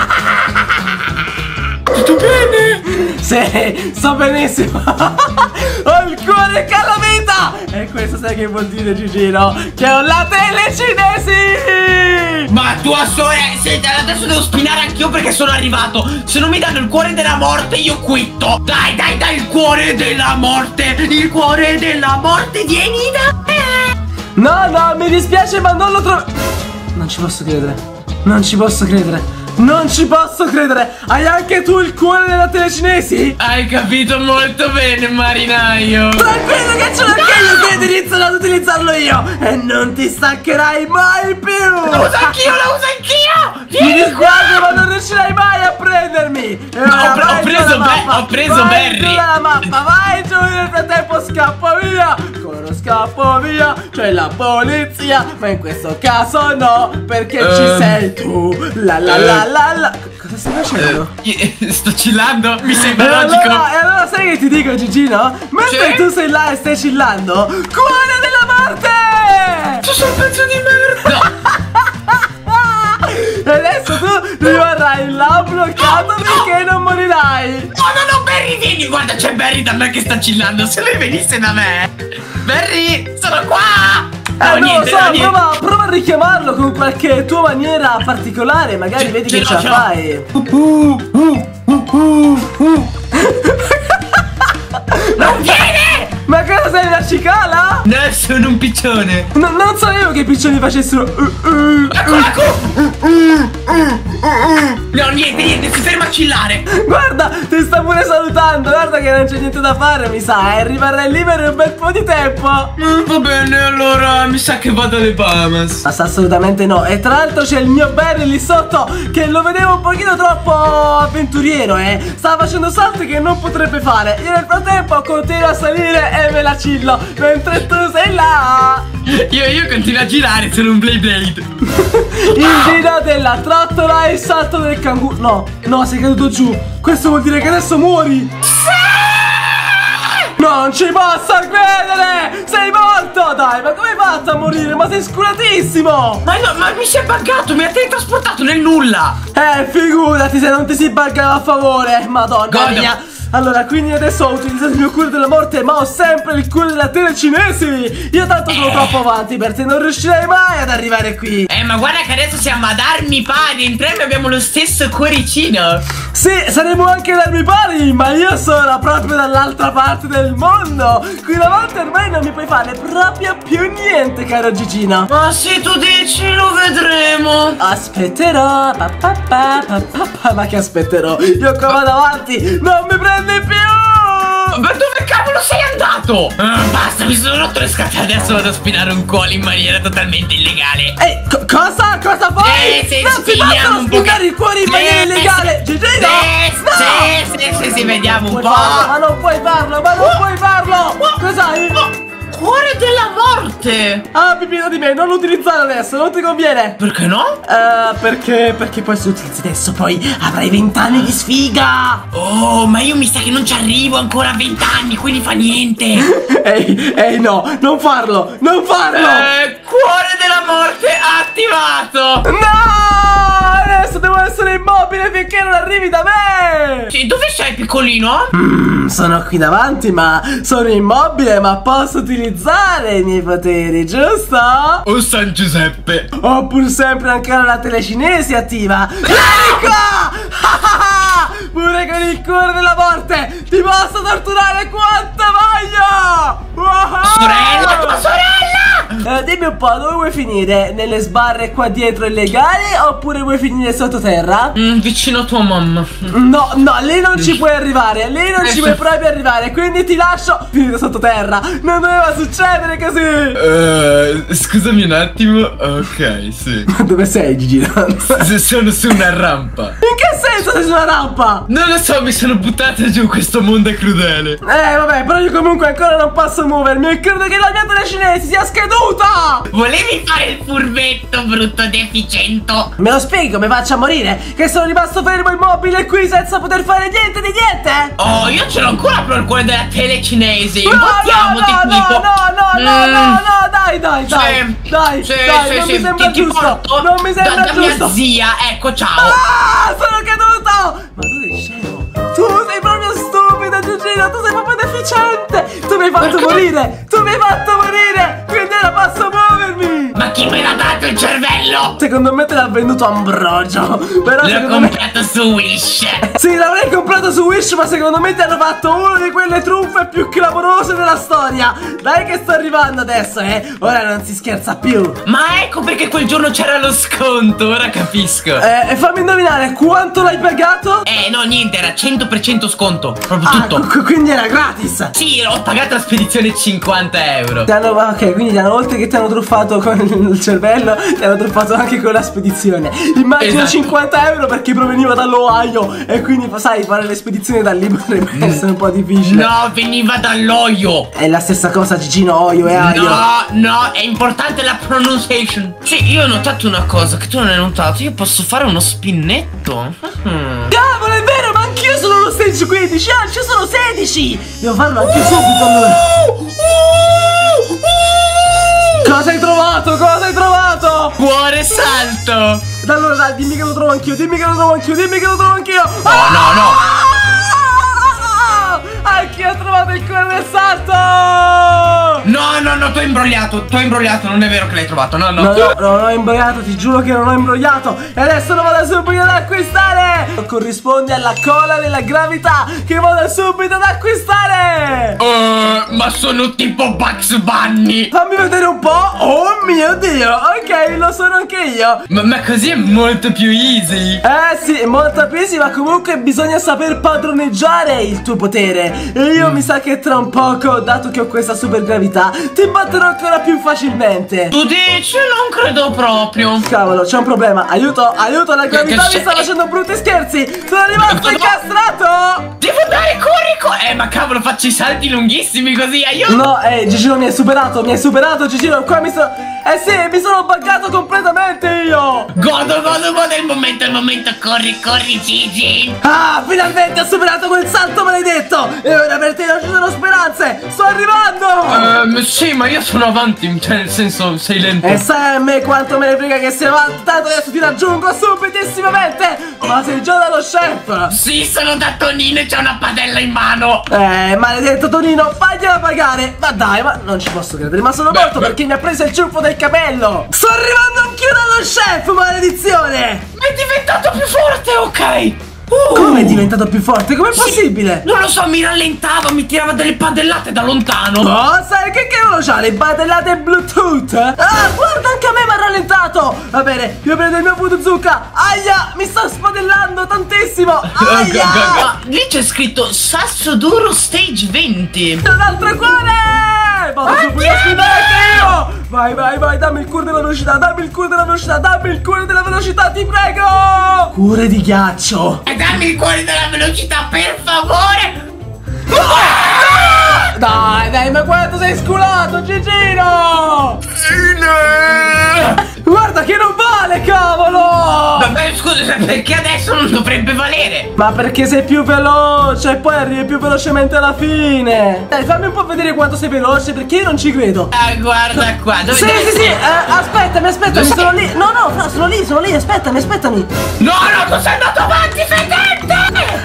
Tutto bene? Sì, sto benissimo. Ho il cuore che ha la vita. E questo sai che vuol dire, Gigino? Che ho la tele cinesi. Ma tua sorella, senti, adesso devo spinare anch'io perché sono arrivato. Se non mi danno il cuore della morte io quitto. Dai, dai, dai, il cuore della morte. Il cuore della morte, vieni da me. No, no, mi dispiace ma non lo trovo. Non ci posso credere. Non ci posso credere. Non ci posso credere. Hai anche tu il cuore della tele cinesi? Hai capito molto bene, marinaio. Tranquillo che ce l'ho anche io, quindi inizierò ad utilizzarlo io. E non ti staccherai mai più. Lo uso anch'io, lo uso anch'io. Mi Vieni qua. dispiace ma non riuscirai mai a prendermi. E ora ho pre- ho vai giù preso dalla Be- mappa. ho preso Vai Barry. giù dalla mappa, vai giù, nel frattempo scappo via. Corro, scappo via. C'è la polizia, ma in questo caso no, perché ci Ehm. sei tu. La la la la la. Cosa stai facendo? Eh, Sto chillando, mi E sembra logico. allora, e allora sai che ti dico, Gigino? Mentre Sì? tu sei là e stai chillando, cuore della morte! Tu sei un pezzo di merda. E adesso tu rimarrai là bloccato perché non morirai. No, no, no, Barry, vieni, guarda, c'è Barry da me che sta chillando. Se lei venisse da me. Barry, sono qua. Eh, No, non niente, lo so, no, niente. prova, prova a richiamarlo con qualche tua maniera particolare. Magari Ce- vedi ce che l'ho, ce la ce l'ho. fai. Non viene. Ma cosa sei, una cicala? No, sono un piccione. No, non sapevo che i piccioni facessero uh, uh, Ecco, ecco. No, niente, niente, si ferma a chillare. Guarda, ti sta pure salutando. Guarda che non c'è niente da fare, mi sa. E rimarrai lì per un bel po' di tempo. Mm, va bene, allora mi sa che vado alle Bahamas. Ma assolutamente no. E tra l'altro c'è il mio Barry lì sotto, che lo vedevo un pochino troppo avventuriero, eh. Stava facendo salti che non potrebbe fare. Io nel frattempo continuo a salire e me la cillo, mentre tu sei là. Io, io continuo a girare, sono un Blade Blade. Il giro della trottola e il salto del canguro. No, no, sei caduto giù. Questo vuol dire che adesso muori. Non ci posso credere! Sei morto! Dai, ma come hai fatto a morire? Ma sei scuratissimo! Ma no, ma mi si è buggato, mi ha teletrasportato nel nulla. Eh, figurati se non ti si buggava a favore! Madonna Guarda. mia! Allora, quindi adesso ho utilizzato il mio cuore della morte, ma ho sempre il cuore della tele cinesi! Io tanto sono Eh. troppo avanti per te, non riuscirei mai ad arrivare qui! Eh, ma guarda che adesso siamo ad armi pari, entrambi abbiamo lo stesso cuoricino. Sì, saremo anche ad armi pari, ma io sono proprio dall'altra parte del mondo! Qui davanti ormai non mi puoi fare proprio più niente, caro Gigino! Ma se tu dici, lo vedremo. Aspetterò, pa, pa, pa, pa, pa, pa, ma che aspetterò? Io qua vado avanti, non mi prendi più! Ma dove cavolo sei andato? Ah, basta, mi sono rotto le scatole, adesso vado a spinare un cuore in maniera totalmente illegale. Ehi, co- cosa? Cosa fai? Eh, se non si spiniamo possono un po' sputare il cuore in maniera Eh, illegale! sì. Gigino! Sì, No! sì, sì, sì, sì, vediamo un Puoi po'. farlo, ma non puoi farlo, ma non puoi farlo! Cos'hai? Cuore della morte! Ah, pipino di me, non lo utilizzare adesso, non ti conviene. Perché no? Uh, perché? Perché poi se lo utilizzi adesso poi avrai vent'anni di sfiga. Oh, ma io mi sa che non ci arrivo ancora a vent'anni, quindi fa niente. Ehi, ehi no, non farlo, non farlo. Eh, cuore della morte attivato. No, adesso devo essere immobile finché non arrivi da me. Sì, dove sei piccolino? Mm, sono qui davanti ma sono immobile, ma posso utilizzare i miei poteri, giusto? Oh San Giuseppe. Ho pur sempre ancora la telecinesi attiva. Vieni qua! Pure con il cuore della morte ti posso torturare quanto voglio! Sorella, tua sorella! Eh, dimmi un po', dove vuoi finire? Nelle sbarre qua dietro illegali oppure vuoi finire sottoterra? Mm, vicino a tua mamma. No, no, lì non ci puoi arrivare, lì non ci puoi proprio arrivare, quindi ti lascio finire sottoterra. Non doveva succedere così. Uh, scusami un attimo. Ok, sì. Ma dove sei, Gigi? Se sono su una rampa. In che senso sei su una rampa? Non lo so, mi sono buttato giù, questo mondo è crudele. Eh, vabbè, però io comunque ancora non posso muovermi e credo che la mia telecinesi sia scaduta. Volevi fare il furbetto, brutto deficiento? Me lo spieghi come faccio a morire? Che sono rimasto fermo immobile qui senza poter fare niente di niente? Oh, io ce l'ho ancora però il cuore della telecinesi. No, Bottiamo no, tipo. no, no, no, no, Mm. no, no, dai, dai, dai, Sì, dai, sì, dai, sì, non sì, mi sembra ti- ti giusto, porto non mi sembra da, da giusto. mia zia, ecco, ciao. Ah, sono caduto! Ma tu sei scemo, tu sei proprio stupido, Gigino, tu sei proprio deficiente. Tu mi hai fatto Perché? morire, tu mi hai fatto morire, quindi ora posso muovermi. Ma chi me l'ha dato il cervello? Secondo me te l'ha venduto Ambrogio. Però L'ho secondo me... comprato su Wish. Sì, l'avrei comprato su Wish, ma secondo me ti hanno fatto una di quelle truffe più clamorose della storia. Dai che sto arrivando adesso, eh. Ora non si scherza più. Ma ecco perché quel giorno c'era lo sconto, ora capisco. Eh, e fammi indovinare, quanto l'hai pagato? Eh, no, niente, era cento per cento sconto, proprio Ah, tutto. qu- quindi era gratis. Sì, ho pagato la spedizione cinquanta euro. Ti hanno, ok, quindi ti hanno, oltre che ti hanno truffato con il cervello, ti hanno truffato anche con la spedizione. Immagino Esatto. cinquanta euro perché proveniva dall'Ohio. E quindi, sai, fare le spedizioni da lì potrebbe essere un po' difficile. No, veniva dall'Oio. È la stessa cosa, Gigino, Oio e Aio. No, no, è importante la pronunciation. Sì, io ho notato una cosa che tu non hai notato. Io posso fare uno spinnetto. Mm. Cavolo, è vero, ma anch'io sono allo stage quindici, anzi io sono sedici. Devo farlo anche subito allora. Cosa hai trovato? Cosa hai trovato? Cuore salto. Allora dai, dimmi che lo trovo anch'io, dimmi che lo trovo anch'io, dimmi che lo trovo anch'io. No, no, no. Anch'io ho trovato il cuore del salto. No, no, no, tu hai imbrogliato. Tu hai imbrogliato, non è vero che l'hai trovato. No, no. No, no, non ho imbrogliato, ti giuro che non ho imbrogliato. E adesso lo vado subito ad acquistare. Corrisponde alla cola della gravità che vado subito ad acquistare. Uh, ma sono tipo Bugs Bunny. Fammi vedere un po'. Oh mio Dio. Ok, lo sono anche io. Ma, ma così è molto più easy. Eh sì, molto più easy, ma comunque bisogna saper padroneggiare il tuo potere. E io mm. mi sa che tra un poco, dato che ho questa super gravità, ti batterò ancora più facilmente. Tu dici? Non credo proprio. Cavolo, c'è un problema. Aiuto, aiuto, la gravità mi sta facendo brutti scherzi. Sono rimasto incastrato. Devo andare, corri, corri. Eh, ma cavolo, faccio i salti lunghissimi così, aiuto. No, eh, Gigino mi hai superato, mi hai superato, Gigino. Qua mi sono... Eh sì, mi sono buggato completamente io. Godo, godo, godo il momento, il momento. Corri, corri, Gigi. Ah, finalmente ho superato quel salto maledetto. E ora per te non ci sono speranze. Sto arrivando. Um, sì, ma io sono avanti, cioè nel senso sei lento. E sai a me quanto me ne frega che sei avanti. Tanto adesso ti raggiungo subitissimamente. Ma sei già dallo chef. Sì, sono da Tonino e c'è una padella in mano. Eh, maledetto Tonino, fagliela pagare. Ma dai, ma non ci posso credere. Ma sono Beh, morto beh. perché mi ha preso il ciuffo del capello. Sto arrivando anch'io dallo chef, maledizione. Ma è diventato più forte, ok. Uh. Come è diventato più forte? Com'è possibile? Non lo so, mi rallentava, mi tirava delle padellate da lontano. Oh, sai che cavolo c'ha? Le padellate Bluetooth? Ah, guarda, anche a me mi ha rallentato. Va bene, io prendo il mio Futuzuka. Aia, mi sto spadellando tantissimo. Aia. Ah, lì c'è scritto Sasso Duro Stage venti. Un altro cuore. Vado su qui a sfidare anche io. Vai, vai, vai, dammi il cuore della velocità, dammi il cuore della velocità, dammi il cuore della velocità, ti prego. Cuore di ghiaccio. E dammi il cuore della velocità, per favore. Ah! Dai, dai, ma quanto sei sculato, Gigino! Guarda che non vale, cavolo! Vabbè, scusa, perché adesso non dovrebbe valere? Ma perché sei più veloce e poi arrivi più velocemente alla fine. Dai, fammi un po' vedere quanto sei veloce, perché io non ci credo. Ah, guarda qua, dove Sì, sì, sì, eh, aspettami, aspettami, sono lì. No, no, no, sono lì, sono lì, aspettami, aspettami. No, no, tu sei andato avanti, fedente!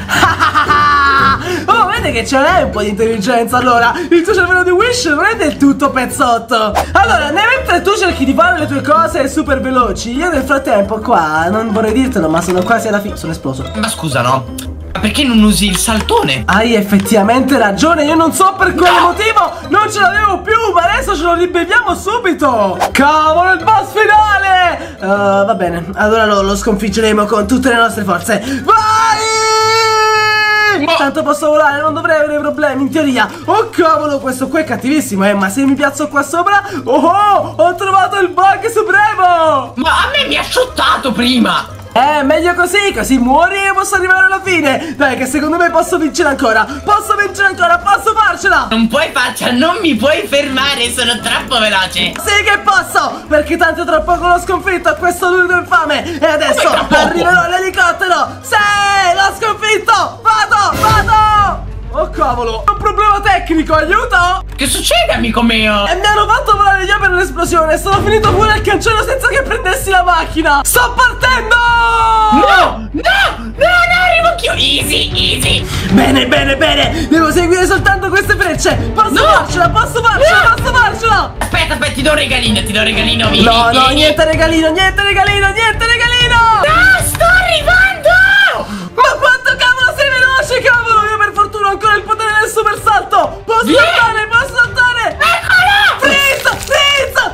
Oh, vedi che ce n'è un po' di intelligenza. Allora, il tuo cervello di Wish non è del tutto pezzotto. Allora, mentre tu cerchi di fare le tue cose super veloci, io nel frattempo qua, non vorrei dirtelo, ma sono quasi alla fine. Sono esploso. Ma scusa, no? Ma perché non usi il saltone? Hai effettivamente ragione, io non so per quale no! motivo non ce l'avevo più, ma adesso ce lo ribeviamo subito. Cavolo, il boss finale. uh, Va bene, allora lo, lo sconfiggeremo con tutte le nostre forze. Vai! Ma... tanto posso volare, non dovrei avere problemi in teoria. Oh cavolo, questo qua è cattivissimo, eh. Ma se mi piazzo qua sopra, oh, oh, ho trovato il bug supremo. Ma a me mi ha shottato prima. Eh, meglio così, così muori e posso arrivare alla fine. Dai, che secondo me posso vincere ancora. Posso vincere ancora, posso farcela. Non puoi farcela, non mi puoi fermare, sono troppo veloce. Sì che posso, perché tanto tra poco l'ho sconfitto a questo ludo infame. E adesso arriverò l'elicottero. Sì, l'ho sconfitto. Vado, vado. Oh cavolo, ho un problema tecnico, aiuto. Che succede, amico mio? E mi hanno fatto volare via per l'esplosione. Sono finito fuori al cancello senza che prendessi la macchina. Sto partendo. No, no, no, no, arrivo anch'io. Easy, easy. Bene, bene, bene. Devo seguire soltanto queste frecce. Posso no. farcela, posso farcela, no. posso farcela. Aspetta, aspetta, ti do un regalino, ti do un regalino. Vieni, no, vieni. no, niente regalino, niente regalino, niente regalino. No, sto arrivando. Ma quanto cavolo sei veloce, cavolo. Io per fortuna ho ancora il potere del super salto. Posso Vieni. saltare, posso saltare. Eccola. Frizza, frizza,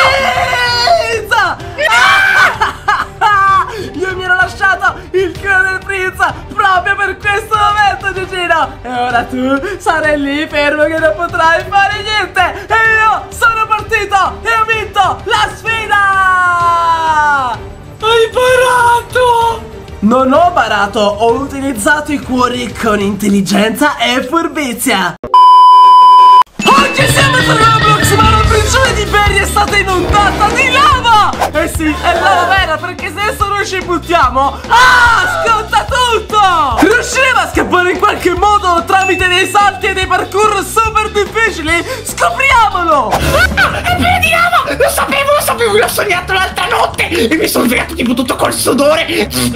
frizza. Io mi ero lasciato il culo del Frizza proprio per questo momento, Gigino. E ora tu sarai lì fermo che non potrai fare niente. E io sono partito e ho vinto la sfida. Hai parato. Non ho barato, ho utilizzato i cuori con intelligenza e furbizia. Oggi siamo su Roblox, ma la prigione di Barry è stata inondata di lava! Eh sì, è lava vera, perché se adesso noi ci buttiamo, ah, sconta tutto! Riusciremo a scappare in qualche modo tramite dei salti e dei parkour super difficili? Scopriamolo! Ah, è pieno di lava! Lo sapevo, lo sapevo, l'ho sognato l'altra notte! E mi sono svegliato tipo tutto col sudore!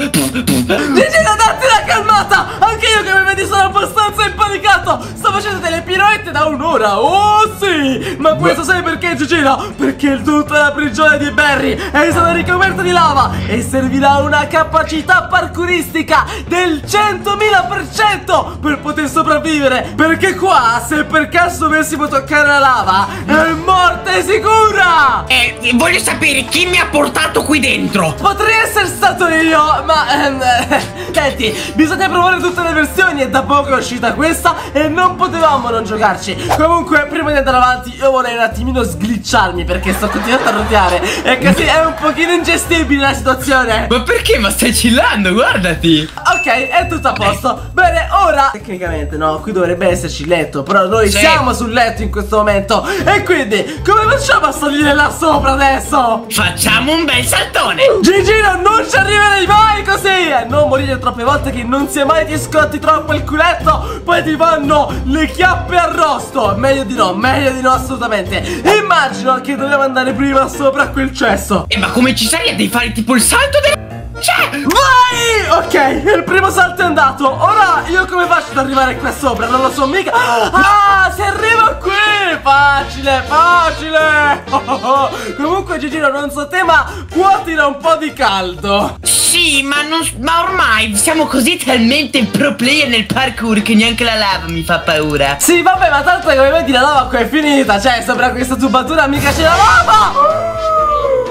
Gigino, datti la calmata! Anche io che mi vedi sono abbastanza impanicato! Sto facendo delle piroette da un'ora! Oh sì! Ma questo sai perché, Gigino? Perché tutta la prigione di Barry è stata ricoperta di lava e servirà una capacità parkouristica del centomila per cento per poter sopravvivere. Perché qua, se per caso dovessimo toccare la lava, è morte sicura! Eh, voglio sapere chi mi ha portato qui dentro. Potrei essere stato io, ma ehm, senti, bisogna provare tutte le versioni e da poco è uscita questa e non potevamo non giocarci. Comunque, prima di andare avanti, io vorrei un attimino sglitcharmi perché sto continuando a roteare e così è un pochino ingestibile la situazione. Ma perché? Ma stai chillando, guardati. Ok, è tutto a posto. Bene, ora tecnicamente no, qui dovrebbe esserci il letto, però noi sì. siamo sul letto in questo momento. E quindi, come facciamo a salire là sopra adesso? Facciamo un bel saltone. Gigino, non ci arriverei mai così. E non morire troppe volte che non sia mai ti scotti troppo il culetto, poi ti vanno le chiappe arrosto. Meglio di no, meglio di no assolutamente. Immagino che dobbiamo andare prima sopra quel cesso. Eh, ma come ci sei? Devi fare tipo il salto del... C'è! Vai! Ok, il primo salto è andato. Ora io come faccio ad arrivare qua sopra? Non lo so mica. Ah, si arriva qui! Facile, facile! Oh, oh, oh. Comunque Gigino, non so te, ma cuotila un po' di caldo. Sì, ma, non, ma ormai siamo così talmente pro player nel parkour che neanche la lava mi fa paura. Sì, vabbè, ma tanto come vedi la lava qua è finita. Cioè, sopra questa tubatura mica c'è la lava.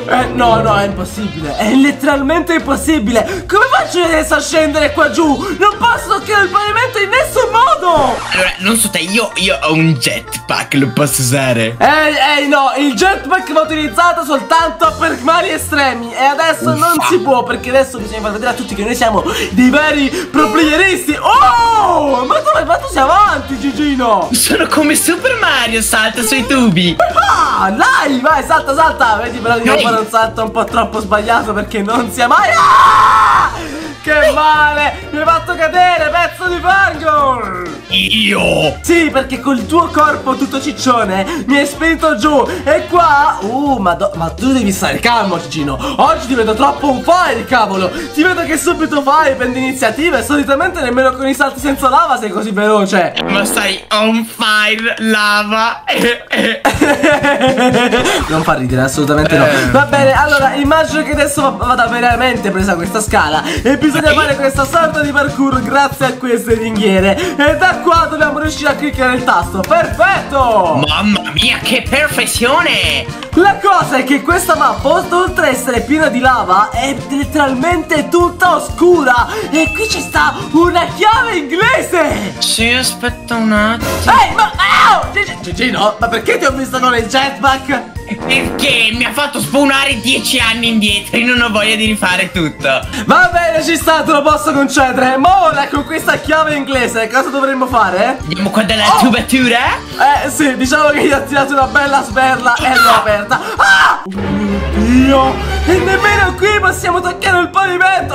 Eh, no, no, è impossibile. È letteralmente impossibile. Come faccio adesso a scendere qua giù? Non posso toccare il pavimento in nessun modo. Allora, non so te, io, io ho un jetpack, lo posso usare? Ehi, ehi, no, il jetpack va utilizzato soltanto per mali estremi. E adesso Uffa. non si può, perché adesso bisogna far vedere a tutti che noi siamo dei veri pro playeristi. Oh, ma tu, ma tu sei avanti, Gigino. Sono come Super Mario, salta sui tubi. Ah, dai, vai, salta, salta. Vedi, però devo Ehi. fare un salto un po' troppo sbagliato, perché non sia mai... Ah! Che male! Mi hai fatto cadere, pezzo di fango! Io? Sì, perché col tuo corpo tutto ciccione mi hai spinto giù. E qua... Uh, ma, ma tu devi stare calmo, Gigino. Oggi ti vedo troppo un fire, cavolo. Ti vedo che subito fai, prendi iniziative. Solitamente nemmeno con i salti senza lava sei così veloce. Ma stai on fire, lava. Non fa ridere, assolutamente no. Eh. Va bene, allora immagino che adesso va- vada veramente presa questa scala. E bisogna fare questa sorta di parkour grazie a queste ringhiere. E da qua dobbiamo riuscire a cliccare il tasto. Perfetto! Mamma mia, che perfezione! La cosa è che questa mappa, oltre a essere piena di lava, è letteralmente tutta oscura. E qui ci sta una chiave inglese. Sì, aspetta un attimo. Ehi, ma... Oh! Gigi- Gigino, ma perché ti ho visto con il jetpack? Perché mi ha fatto spawnare dieci anni indietro e non ho voglia di rifare tutto. Va bene, ci sta, te lo posso concedere. Ma ora con questa chiave inglese cosa dovremmo fare? Andiamo qua dalla Oh! tubatura. Eh sì, diciamo che gli ho tirato una bella sberla e l'ho aperta. Ah! Oh mio Dio! E nemmeno qui possiamo toccare il pavimento.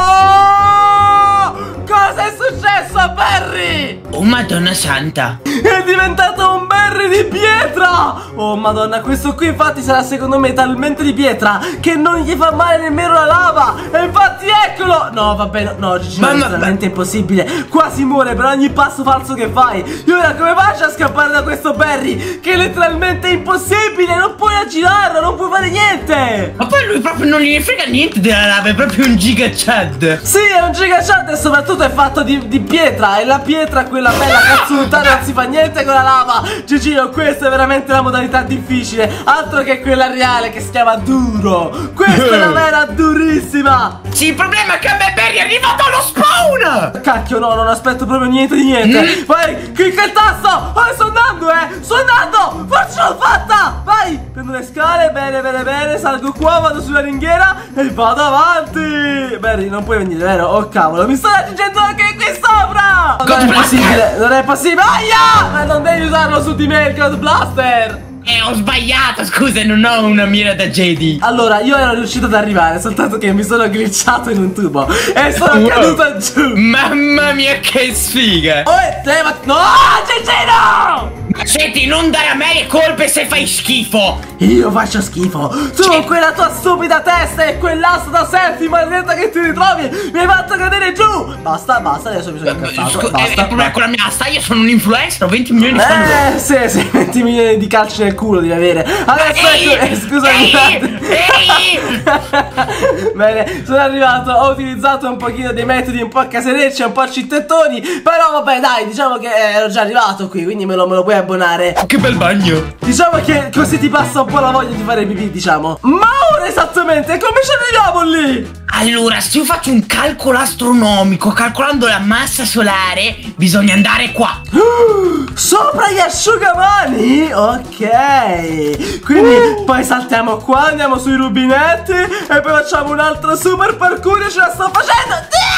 Oh! Cosa è successo a Barry? Oh madonna santa. È diventato un Barry di pietra. Oh madonna, questo qui infatti sarà secondo me talmente di pietra che non gli fa male nemmeno la lava. E infatti eccolo. No, va bene, no, Gigi, è veramente impossibile. Quasi muore per ogni passo falso che fai. E ora come faccio a scappare da questo Barry? Che è letteralmente impossibile. Non puoi aggirarlo, non puoi fare niente. Ma poi lui proprio non gli frega niente della lava, è proprio un giga chad. Sì, è un giga chat e soprattutto è fatto di, di pietra. E la pietra, quella bella cazzuta, non si fa niente con la lava. Gigino, questa è veramente la modalità difficile. Altro che quella reale che si chiama duro. Questa è la vera durissima. Sì, il problema è che a me Barry è arrivato allo spawn. Cacchio, no, non aspetto proprio niente di niente. Mm. Vai, clicca il tasto. Oh, sto andando, eh Sto andando, forse l'ho fatta. Vai, prendo le scale, bene, bene, bene. Salgo qua, vado sulla ringhiera e vado avanti. Barry, non puoi venire, vero? Oh cavolo, mi sto raggiungendo anche qui sopra. Non è possibile, non è possibile. Aia, ma non devi usarlo su di me il God Blaster. Eh, ho sbagliato, scusa, non ho una mira da Jedi. Allora, io ero riuscito ad arrivare, soltanto che mi sono glitchato in un tubo e sono Wow. caduto giù. Mamma mia, che sfiga. Oh, te, ma... No, Gigino! Ma senti, non dare a me le colpe se fai schifo. Io faccio schifo. Tu con quella tua stupida testa e quell'asso da selfie maledetta che ti ritrovi mi hai fatto cadere giù. Basta, basta, adesso mi sono incazzato. Scu- Basta, il problema è con la mia asta, io sono un influencer, ho venti milioni di follower. Eh, sì, sì, venti milioni di calci nel culo devi avere. Adesso Ehi, ecco, eh, scusami. ehi, Bene, sono arrivato, ho utilizzato un pochino dei metodi un po' caserecci, un po' cittettoni. Però vabbè, dai, diciamo che ero già arrivato qui, quindi me lo, me lo puoi abbonare. Che bel bagno. Diciamo che così ti passa un po' la voglia di fare pipì, diciamo. Ma ora esattamente come ci arriviamo lì? Allora, se io faccio un calcolo astronomico, calcolando la massa solare, bisogna andare qua. Sopra gli asciugamani? Ok. Quindi uh. poi saltiamo qua, andiamo sui rubinetti e poi facciamo un altro super parkour e ce la sto facendo.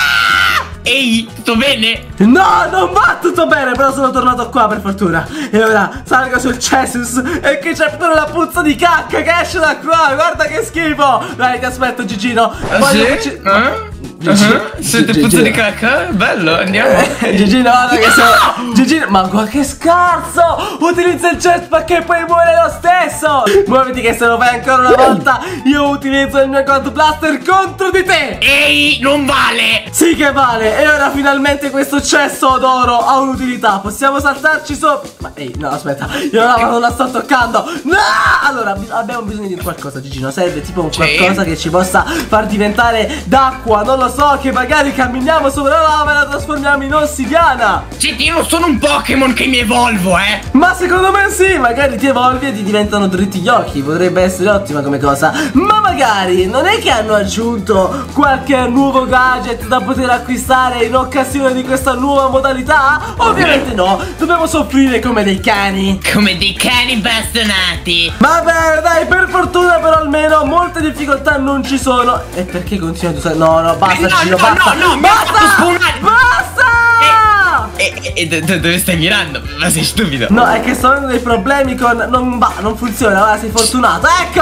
Ehi, tutto bene? No, non va tutto bene, però sono tornato qua per fortuna. E ora salgo sul Chessus e qui c'è pure la puzza di cacca che esce da qua. Guarda che schifo. Dai, ti aspetto, Gigino. Ah, sì? Farci... Eh? Gigi, Uh-huh. Sente Gigi, puzza Gigi. di cacca? Bello, andiamo. Gigino, guarda che sono... Gigino, ma guarda che scarso. Utilizza il jetpack e poi muore lo stesso. Muoviti che se lo fai ancora una volta io utilizzo il mio God Blaster contro di te. Ehi, non vale. Sì che vale. E ora finalmente questo cesso d'oro ha un'utilità. Possiamo saltarci sopra. Ma ehi, no, aspetta, io la lava non la sto toccando. No! Allora, bi- abbiamo bisogno di qualcosa, Gigino. Serve tipo un Sì. qualcosa che ci possa far diventare d'acqua. Non lo so. so che magari camminiamo sopra la lava e la trasformiamo in ossidiana. Senti, io non sono un Pokémon che mi evolvo, eh. Ma secondo me sì, magari ti evolvi e ti diventano dritti gli occhi. Potrebbe essere ottima come cosa. Ma magari non è che hanno aggiunto qualche nuovo gadget da poter acquistare in occasione di questa nuova modalità? Ovviamente no, dobbiamo soffrire come dei cani. Come dei cani bastonati. Vabbè dai, per fortuna però almeno molte difficoltà non ci sono. E perché continui ad usare? No, no, basta, Eh, no, Gino, no, basta. no, no, mi ha basta, fatto spawnare. basta. E, e, e do- do- dove stai mirando? Ma sei stupido. No, è che sto avendo dei problemi con... Non va, non funziona, guarda, sei fortunato. Ecco!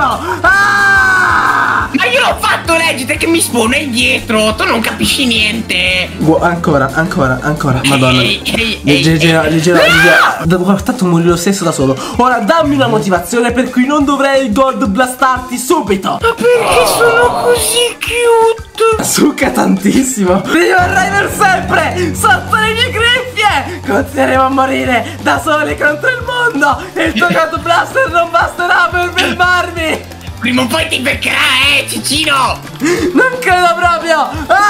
Ah! Ma io l'ho fatto, leggete che mi spawna indietro. Tu non capisci niente. Gu- ancora, ancora, ancora. Madonna. Ehi, ehi, Leggero, ehi, leggero, ehi. leggero, leggero. Tanto muori lo stesso da solo. Ora dammi una motivazione per cui non dovrei gold blastarti subito. Ma perché sono così cute? Succa tantissimo. Ti rimarrai per sempre sotto le mie griffie. Continueremo a morire da soli contro il mondo. E il tuo gold blaster non basterà per fermarmi. Prima o poi ti beccherà, eh, Cicino. Non credo proprio.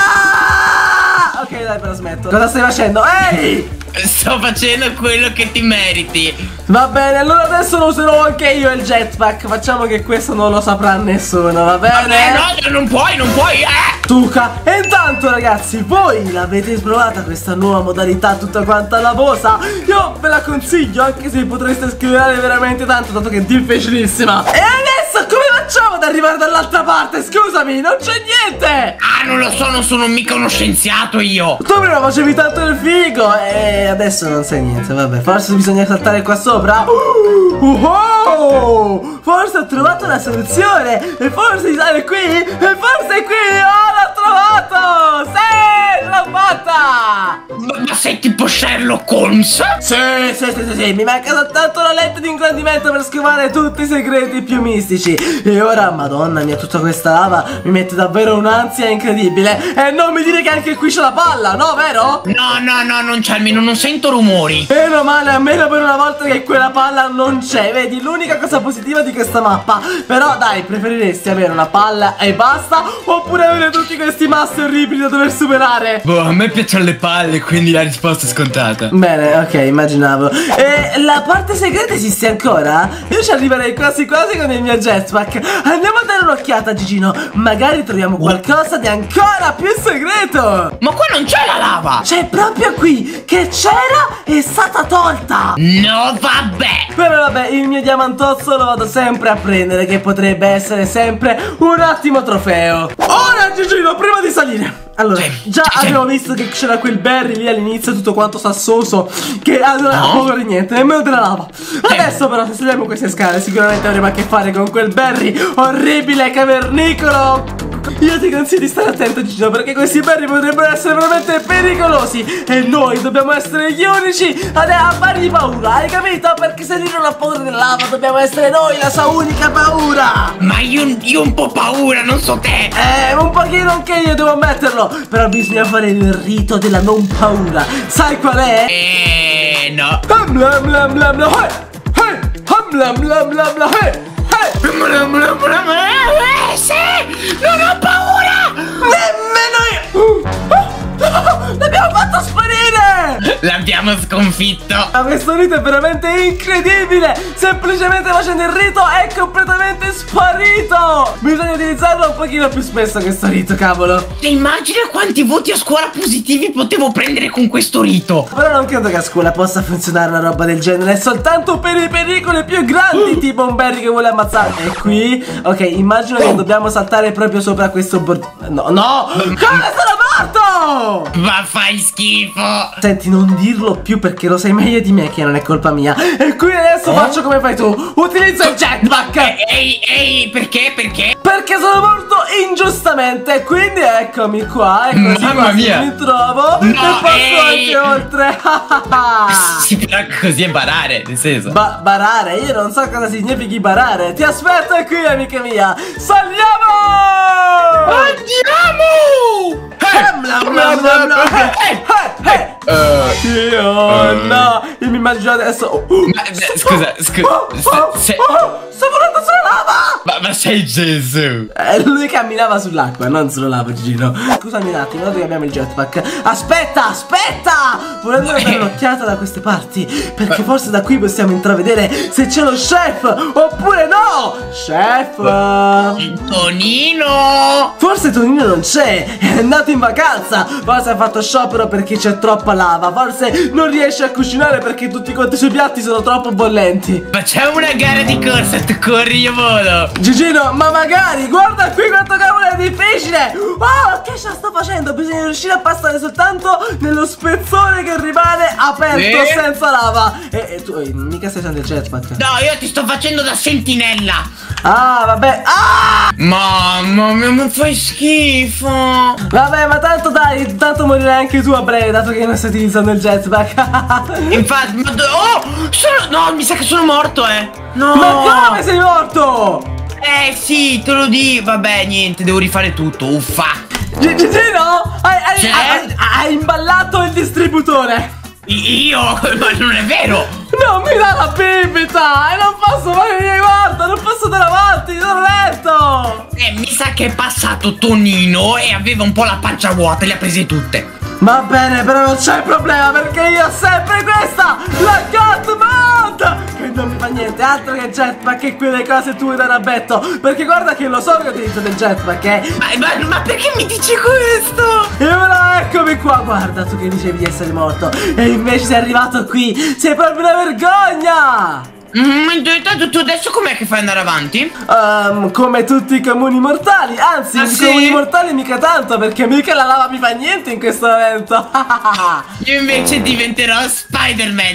Ah! Ok dai, però smetto. Cosa stai facendo? Ehi! Sto facendo quello che ti meriti. Va bene, allora adesso lo userò anche io il jetpack. Facciamo che questo non lo saprà nessuno, va bene? Eh no, non puoi, non puoi, eh. Tuca. E intanto ragazzi, voi l'avete provata questa nuova modalità tutta quanta lavosa? Io ve la consiglio, anche se potreste scrivere veramente tanto, dato che è difficilissima. E adesso come facciamo ad arrivare dall'altra parte? Scusami, non c'è niente. Ah, non lo so, non sono mica uno scienziato io. Tu prima facevi tanto il figo e adesso non sai niente, vabbè. Forse bisogna saltare qua sopra. uh, oh, Forse ho trovato la soluzione. E forse di sale qui. E forse qui. Oh, l'ho trovato. Sì, l'ho fatta. Ma, ma sei tipo Sherlock Holmes? Sì, sì, sì, sì, sì. Mi manca soltanto la lente di ingrandimento per scovare tutti i segreti più mistici. E ora, madonna mia, tutta questa lava mi mette davvero un'ansia incredibile. E non mi dire che anche qui c'è la palla, no, vero? No, no, no, non c'è, almeno non sento rumori. Meno male, almeno per una volta che quella palla non c'è. Vedi, l'unica cosa positiva di questa mappa. Però dai, preferiresti avere una palla e basta, oppure avere tutti questi massi orribili da dover superare? Boh, a me piacciono le palle, quindi la risposta è scontata. Bene, ok, immaginavo. E la parte segreta esiste ancora? Io ci arriverei quasi quasi con il mio jetpack. Andiamo a dare un'occhiata, Gigino. Magari troviamo qualcosa di ancora più segreto. Ma qua non c'è la lava. C'è proprio qui, che c'era e è stata tolta. No, vabbè. Però vabbè, il mio diamantozzo lo vado sempre a prendere, che potrebbe essere sempre un ottimo trofeo. Ora, Gigino, prima di salire, allora, Sì, già sì, abbiamo visto che c'era quel berry lì all'inizio, tutto quanto sassoso, che allora No. poco di niente, nemmeno della lava. Adesso però, se saliamo queste scale, sicuramente avremo a che fare con quel berry orribile, cavernicolo. Io ti consiglio di stare attento, Gigino, perché questi berry potrebbero essere veramente pericolosi. E noi dobbiamo essere gli unici ad a fargli paura, hai capito? Perché se lui non ha paura della lava, dobbiamo essere noi la sua unica paura. Ma io, io ho un po' paura, non so te. Eh, un pochino anche io devo ammetterlo. Però bisogna fare il rito della non paura. Sai qual è? Eh, no. Hum, blam, blam, blam, blam, hey, hey, hum, blam, blam, blam, blam, hey, hey. Eh, sì, non ho paura. Nemmeno io. L'abbiamo fatto sparire. L'abbiamo sconfitto. Ma questo rito è veramente incredibile. Semplicemente facendo il rito è completamente sparito. Bisogna utilizzarlo un pochino più spesso questo rito, cavolo. Ti immagini quanti voti a scuola positivi potevo prendere con questo rito? Però non credo che a scuola possa funzionare una roba del genere. È soltanto per i pericoli più grandi, tipo un berry che vuole ammazzare. E qui, ok, immagino che dobbiamo saltare proprio sopra questo bord... No, no, come sono morto? Ma fai schifo. Senti, non dirlo più perché lo sai meglio di me che non è colpa mia. E qui adesso Eh? faccio come fai tu. Utilizzo il jetpack. Ehi, ehi, perché, perché? Perché sono morto ingiustamente. Quindi eccomi qua. E così Mamma quasi mia. mi trovo. No, e passo ehi. anche oltre. Sì, però così è barare, nel senso. Ba barare, io non so cosa significhi barare. Ti aspetto qui, amica mia. Saliamo! Andiamo! Bla bla bla bla. Hey, hey, hey. Io no, io mi immagino adesso. Ma, eh, scusa, scusa, se- se- Oh, sto volando sulla lava! Ma, ma sei Gesù! Eh, lui camminava sull'acqua, non sulla lava, Gigino. Scusami un attimo, noi abbiamo il jetpack. Aspetta, aspetta! Volendo dare un'occhiata da queste parti, perché forse da qui possiamo intravedere se c'è lo chef, oppure no! Chef! Tonino! Forse Tonino non c'è, è andato in vacanza. Forse ha fatto sciopero perché c'è troppa lava. Forse non riesce a cucinare perché tutti quanti i suoi piatti sono troppo bollenti. Facciamo una gara di corsa, tu corri, io volo. Gigino, ma magari, guarda qui quanto cavolo è difficile. Oh, che ce la sto facendo? Bisogna riuscire a passare soltanto nello spezzone che rimane aperto, eh? senza lava. E, e tu, eh, mica stai usando il jetpack. No, io ti sto facendo da sentinella. Ah, vabbè. Ah! Mamma mia, mi fai schifo. Vabbè, ma tanto dai, tanto morirai anche tu a breve, dato che non stai utilizzando il jetpack. Infatti, ma oh, sono, no, mi sa che sono morto, eh. No. Ma come sei morto? Eh sì, te lo dico. Vabbè, niente, devo rifare tutto. Uffa. Gigino, hai, hai, hai, hai imballato il distributore. Io? Ma non è vero. Non mi dà la bibita e non posso fare, guarda, non posso andare avanti, sono letto. Eh, mi sa che è passato Tonino e aveva un po' la pancia vuota e le ha prese tutte. Va bene, però non c'è problema perché io ho sempre questa, la God Mode, che non mi fa niente altro che jetpack e quelle cose tue da rabbetto. Perché guarda che lo so che utilizzo del jetpack, eh. Ma, ma, ma perché mi dici questo? E ora eccomi qua, guarda, tu che dicevi di essere morto e invece sei arrivato qui, sei proprio una vergogna. Mm, intanto tu adesso com'è che fai andare avanti? Um, come tutti i comuni mortali. Anzi, ah, i sì? comuni mortali mica tanto, perché mica la lava mi fa niente in questo momento. Io invece diventerò Spider-Man.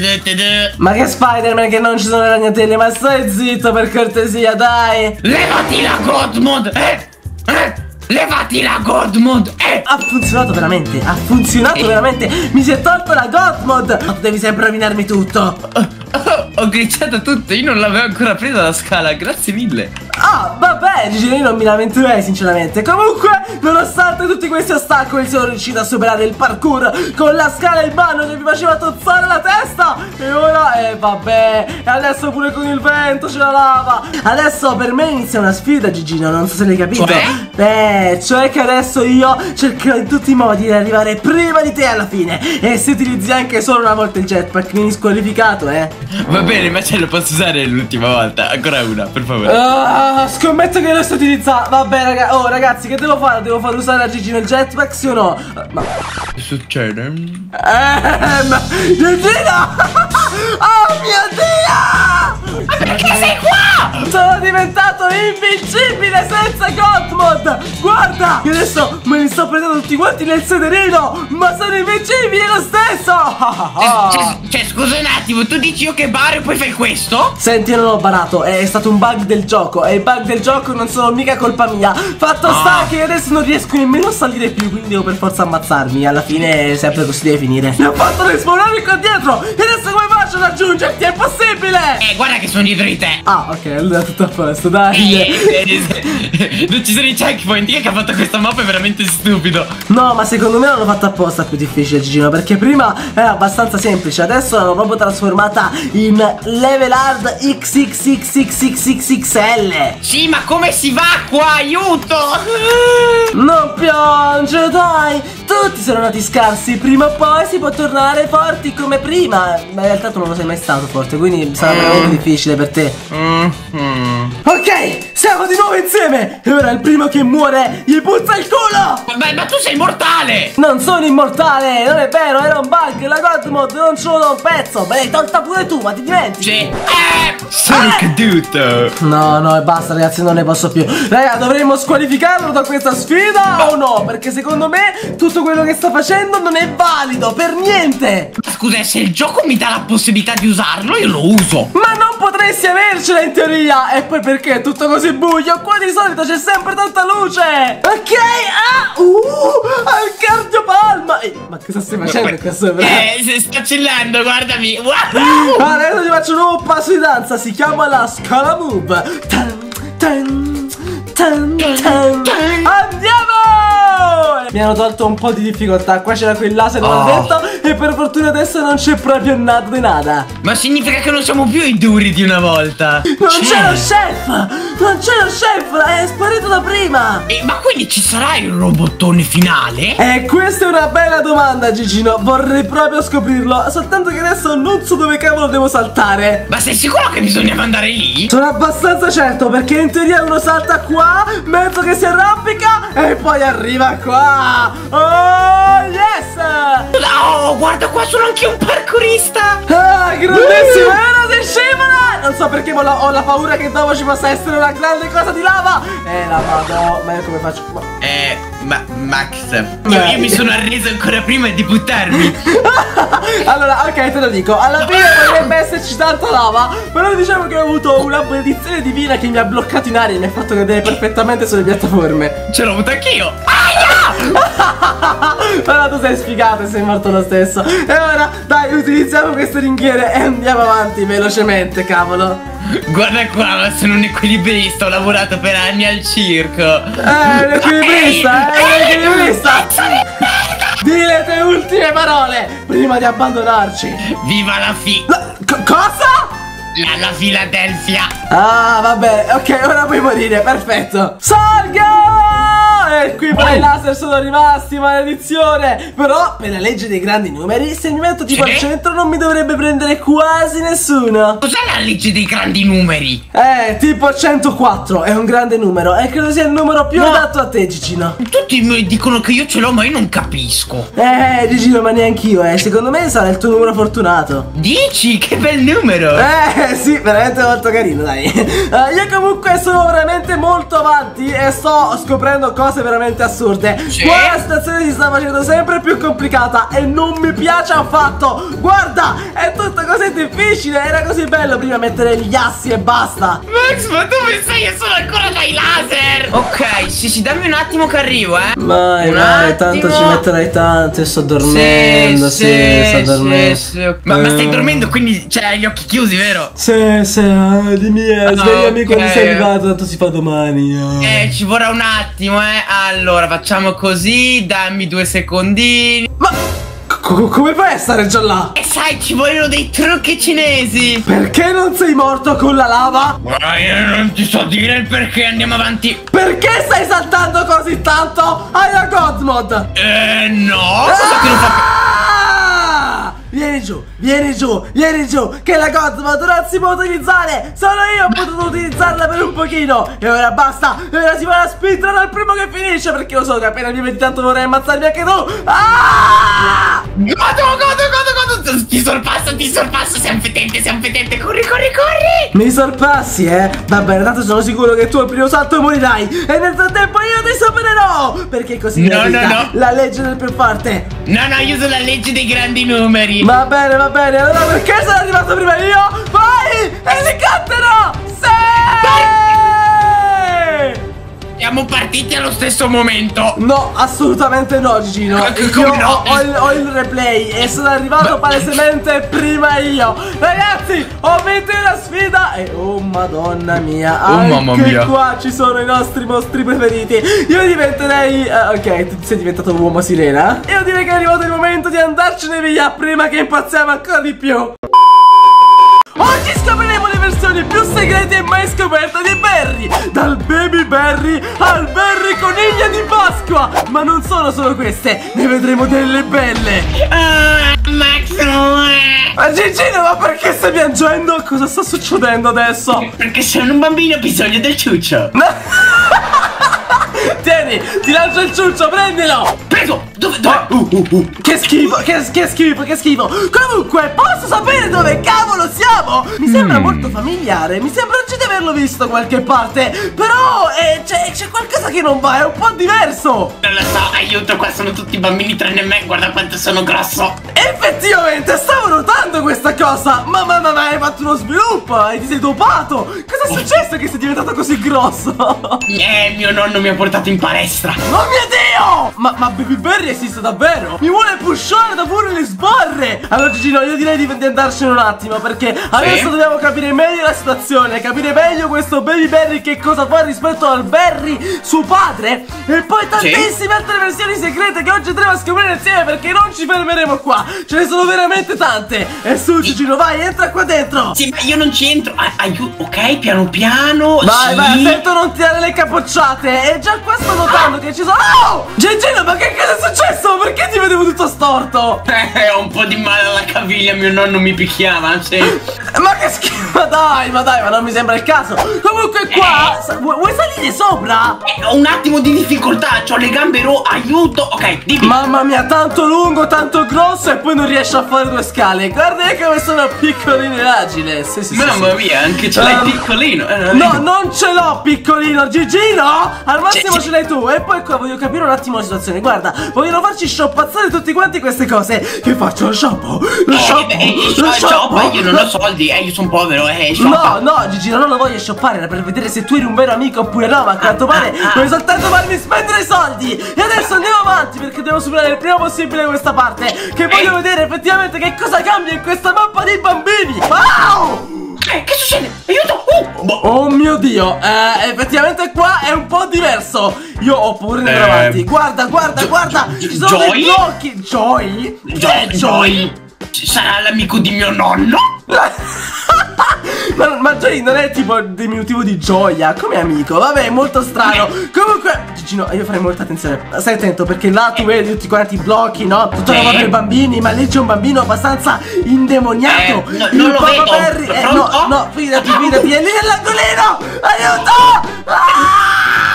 Ma che Spider-Man, che non ci sono le ragnatele? Ma stai zitto, per cortesia, dai. Levati la God Mode. Eh? Eh? Levati la God Mode. Eh? Ha funzionato veramente, ha funzionato eh. veramente. Mi si è tolto la God Mode. Ma tu devi sempre rovinarmi tutto. Oh, oh, ho glitchato tutto, io non l'avevo ancora presa la scala, grazie mille. Ah, vabbè, Gigino, io non mi lamenterei sinceramente. Comunque, nonostante tutti questi ostacoli, sono riuscito a superare il parkour con la scala in mano che mi faceva tozzare la testa. E ora, eh vabbè, e adesso pure con il vento c'è la lava. Adesso per me inizia una sfida, Gigino, non so se l'hai capito. Cioè? Eh, cioè che adesso io cercherò in tutti i modi di arrivare prima di te alla fine. E se utilizzi anche solo una volta il jetpack vieni squalificato, eh. Va bene, ma ce lo posso usare l'ultima volta. Ancora una, per favore. uh, Scommetto che lo sto utilizzando. Vabbè raga, oh ragazzi, che devo fare? Devo far usare a Gigino il jetpack, sì o no? Uh, ma Che succede? Eh, ma Gigino! Oh mio Dio! Ma perché sei qua? Sono diventato invincibile senza God Mode! Guarda! Io adesso me li sto prendendo tutti quanti nel sederino! Ma sono invincibile lo stesso! Cioè, cioè, cioè, scusa un attimo, tu dici io che baro e poi fai questo? Senti, io non ho barato, è stato un bug del gioco. E i bug del gioco non sono mica colpa mia. Fatto ah. sta che adesso non riesco nemmeno a salire più, quindi devo per forza ammazzarmi. Alla fine sempre così deve finire. Mi ha fatto respawnarmi qua dietro! E adesso come faccio ad raggiungerti? È possibile! Eh, guarda che sono dietro di te. Ah, ok, allora tutto a posto, dai. Eh, eh, non ci sono i checkpoint. Chi è che ha fatto questa mappa è veramente stupido. No, ma secondo me l'hanno fatta apposta più difficile, Gigino, perché prima era abbastanza semplice. Adesso l'hanno proprio trasformata in level hard X X X X X X L. Sì, ma come si va qua? Aiuto! Non piangere, dai. Tutti sono nati scarsi. Prima o poi si può tornare forti come prima. Ma in realtà tu non lo sei mai stato forte, quindi sarà veramente difficile per te. Mm-hmm. Ok, siamo di nuovo insieme. E ora il primo che muore gli puzza il culo. Ma, ma tu sei mortale. Non sono immortale, non è vero, era un bug. La God Mode non ce l'ho da un pezzo. Me l'hai tolta pure tu, ma ti dimentichi? Sì. Eh, sono Eh. caduto. No, no, e basta ragazzi, non ne posso più. Raga, dovremmo squalificarlo da questa sfida o no? Perché secondo me tutto quello che sta facendo non è valido per niente. Ma scusa, se il gioco mi dà la possibilità di usarlo, io lo uso. Ma non potresti avercela in teoria. E poi perché è tutto così buio? Qua di solito c'è sempre tanta luce. Ok, ah, uh, al cardiopalma. Ehi, ma cosa stai facendo qua sopra? Eh, si sta chillando, guardami. Wow. Adesso ti faccio un nuovo passo di danza. Si chiama la Scala Move. Tan, tan, tan, tan. Andiamo! Mi hanno tolto un po' di difficoltà. Qua c'era quel laser Oh. maledetto. e per fortuna adesso non c'è proprio nada di nada. Ma significa che non siamo più i duri di una volta. Non c'è lo chef! Non c'è lo chef! È sparito da prima! E, ma quindi ci sarà il robottone finale? E questa è una bella domanda, Gigino. Vorrei proprio scoprirlo. Soltanto che adesso non so dove cavolo devo saltare. Ma sei sicuro che bisogna andare lì? Sono abbastanza certo, perché in teoria uno salta qua, mezzo che si arrampica e poi arriva qua. Oh yes! Oh, guarda qua, sono anche un parkourista. Ah, grandissimo! E ora si scivola! Non so perché, ma ho la paura che dopo ci possa essere una grande cosa di lava. E la vado. Ma io come faccio? Ma... Eh, ma Max, io, io mi sono arreso ancora prima di buttarmi. Allora, ok, te lo dico. Alla fine potrebbe esserci tanta lava, però diciamo che ho avuto una benedizione divina che mi ha bloccato in aria e mi ha fatto cadere perfettamente sulle piattaforme. Ce l'ho avuto anch'io. Aia! Però tu sei sfigato e sei morto lo stesso. E ora, dai, utilizziamo queste ringhiere e andiamo avanti velocemente, cavolo. Guarda qua, ma sono un equilibrista, ho lavorato per anni al circo. Eh, un equilibrista, eh, un equilibrista. Dì le tue ultime parole prima di abbandonarci. Viva la fi... La, co- cosa? La, la Filadelfia. Ah, vabbè, ok, ora puoi morire, perfetto. Salga! E qui per i laser sono rimasti, maledizione. Però per la legge dei grandi numeri, se mi metto tipo Sì? al centro non mi dovrebbe prendere quasi nessuno. Cos'è la legge dei grandi numeri? Eh, tipo centoquattro è un grande numero e credo sia il numero più No. adatto a te, Gigino. Tutti mi dicono che io ce l'ho, ma io non capisco. Eh, Gigino, ma neanch'io, eh. Secondo me sarà il tuo numero fortunato. Dici? Che bel numero. Eh sì, veramente molto carino, dai. uh, Io comunque sono veramente molto avanti e sto scoprendo cose veramente assurde. Sì? Qua la situazione si sta facendo sempre più complicata e non mi piace affatto. Guarda, è tutto così difficile. Era così bello prima mettere gli assi e basta. Max, ma dove sei? Io sono ancora dai laser. Ok, sì, sì, dammi un attimo che arrivo, eh. Vai, Un vai, attimo. tanto ci metterai tanto e sto dormendo, sì, sì, sto dormendo. sì, sì. Ma, ma stai dormendo, quindi cioè, hai gli occhi chiusi, vero? Sì, sì, ah, di mia, Ah, svegliami ok. quando sei arrivato, tanto si fa domani. ah. Eh, ci vorrà un attimo, eh. Allora, facciamo così, dammi due secondini. Ma co- come fai a stare già là? E sai, ci vogliono dei trucchi cinesi. Perché non sei morto con la lava? Ma io non ti so dire il perché, andiamo avanti. Perché stai saltando così tanto? Hai la God Mod! Eh, no. Cosa che non fa... Ah! Vieni giù, vieni giù, vieni giù, che la God Mod non si può utilizzare! Solo io ho potuto utilizzarla per un pochino! E ora basta! E ora si va la speedrun al primo che finisce! Perché lo so che appena mi metti tanto vorrei ammazzarmi anche tu! Ah! Godo, godo, godo, godo. Ti sorpasso, ti sorpasso. Sei un fetente, sei un fetente. Corri, corri, corri. Mi sorpassi, eh? Va bene, tanto sono sicuro che tu al primo salto morirai! E nel frattempo io ti supererò! Perché così No, è la no, vita, no. la legge del più forte! No, no, io sono la legge dei grandi numeri. Va bene, va bene, allora perché sono arrivato prima io? Vai! Elicottero! Sì! Siamo partiti allo stesso momento. No, assolutamente no, Gigino. Co- co- Io come no? ho, ho il, ho il replay e sono arrivato palesemente prima io. Ragazzi, ho vinto la sfida e oh madonna mia, Oh, anche mamma mia. qua ci sono i nostri mostri preferiti. Io diventerei eh, ok, tu sei diventato uomo sirena. Io direi che è arrivato il momento di andarcene via prima che impazziamo ancora di più. Oggi scopriremo le versioni più segrete e mai scoperte di Berry. Dal Baby Berry al Berry Coniglia di Pasqua. Ma non sono solo queste, ne vedremo delle belle. Ah, Max, no, eh. Ma Gigino, ma perché stai piangendo? Cosa sta succedendo adesso? Perché sono un bambino, ho bisogno del ciuccio. Tieni, ti lancio il ciuccio, prendilo. Prego, dove, dove? Uh, uh, uh. Che schifo, che, che schifo, che schifo. Comunque, posso sapere dove cavolo siamo? Mi sembra Mm. molto familiare. Mi sembra già di averlo visto da qualche parte. Però eh, c'è, c'è qualcosa che non va, è un po' diverso. Non lo so, aiuto, qua sono tutti bambini tranne me, guarda quanto sono grosso. Effettivamente, stavo notando questa cosa. Ma ma ma, ma hai fatto uno sviluppo e ti sei dopato. Cosa è successo che sei diventato così grosso? Eh, mio nonno mi ha portato in palestra. Oh mio Dio! Gigino! Ma, ma Baby Berry esiste davvero? Mi vuole pushare da pure le sbarre! Allora Gigino, io direi di, di andarcene un attimo, perché adesso dobbiamo capire meglio la situazione, capire meglio questo Baby Berry che cosa fa rispetto al Berry, suo padre, e poi tantissime sì. altre versioni segrete che oggi andremo a scoprire insieme, perché non ci fermeremo qua. Ce ne sono veramente tante. E su Gigino, vai, entra qua dentro. Sì, ma io non ci entro. Ah, aiuto, ok, piano piano. Vai, sì. vai, attento a non tirare le capocciate. E già qua sto notando ah. che ci sono. Oh! Gigino, ma che cosa è successo? Perché ti vedevo tutto storto? Eh, ho un po' di male alla caviglia, mio nonno mi picchiava, sì. Ma che schifo. Ma dai, ma dai, ma non mi sembra il caso. Comunque qua eh. vuoi, vuoi salire sopra? Eh, ho un attimo di difficoltà, ho le gambe ro, aiuto. Ok, dimmi. Mamma mia, tanto lungo, tanto grosso, e poi non riesce a fare due scale. Guarda come sono piccolino e agile. Sì, sì, Mamma sì, mia, anche ce l'hai um, piccolino. eh, No, non ce l'ho piccolino, Gigino. Al massimo ce l'hai tu. E poi qua voglio capire un attimo la situazione. Guarda, vogliono farci shoppazzare tutti quanti queste cose. Che faccio? Lo shoppo? Lo eh, shoppo? Eh, lo shoppo? shoppo? Io non ho soldi, eh, io sono povero, eh, shoppa. No, no, Gigino, non lo voglio shoppare. Era per vedere se tu eri un vero amico oppure no. Ma a quanto pare ah, ah, vuoi soltanto farmi spendere soldi. E adesso andiamo avanti, perché dobbiamo superare il prima possibile questa parte, che voglio eh. vedere effettivamente che cosa cambia in questa mappa dei bambini. Wow! Eh, che succede? Aiuto! Uh. Oh mio Dio, eh, effettivamente qua è un po' diverso. Io ho paura di andare eh. avanti. Guarda, guarda, guarda, ci sono Joy? dei blocchi. Joy? Joy? Eh, Joy? Sarà l'amico di mio nonno? Ma, ma Joy non è tipo diminutivo di gioia, come amico. Vabbè, è molto strano. Comunque Gigino, io farei molta attenzione. Stai attento, perché là tu vedi tutti quanti i blocchi, no? Tutta roba per bambini. Ma lì c'è un bambino abbastanza indemoniato. eh, no, Non lo vedo. Berry, eh, No, no, fidati, fidati. È lì nell'angolino. Aiuto! Ah!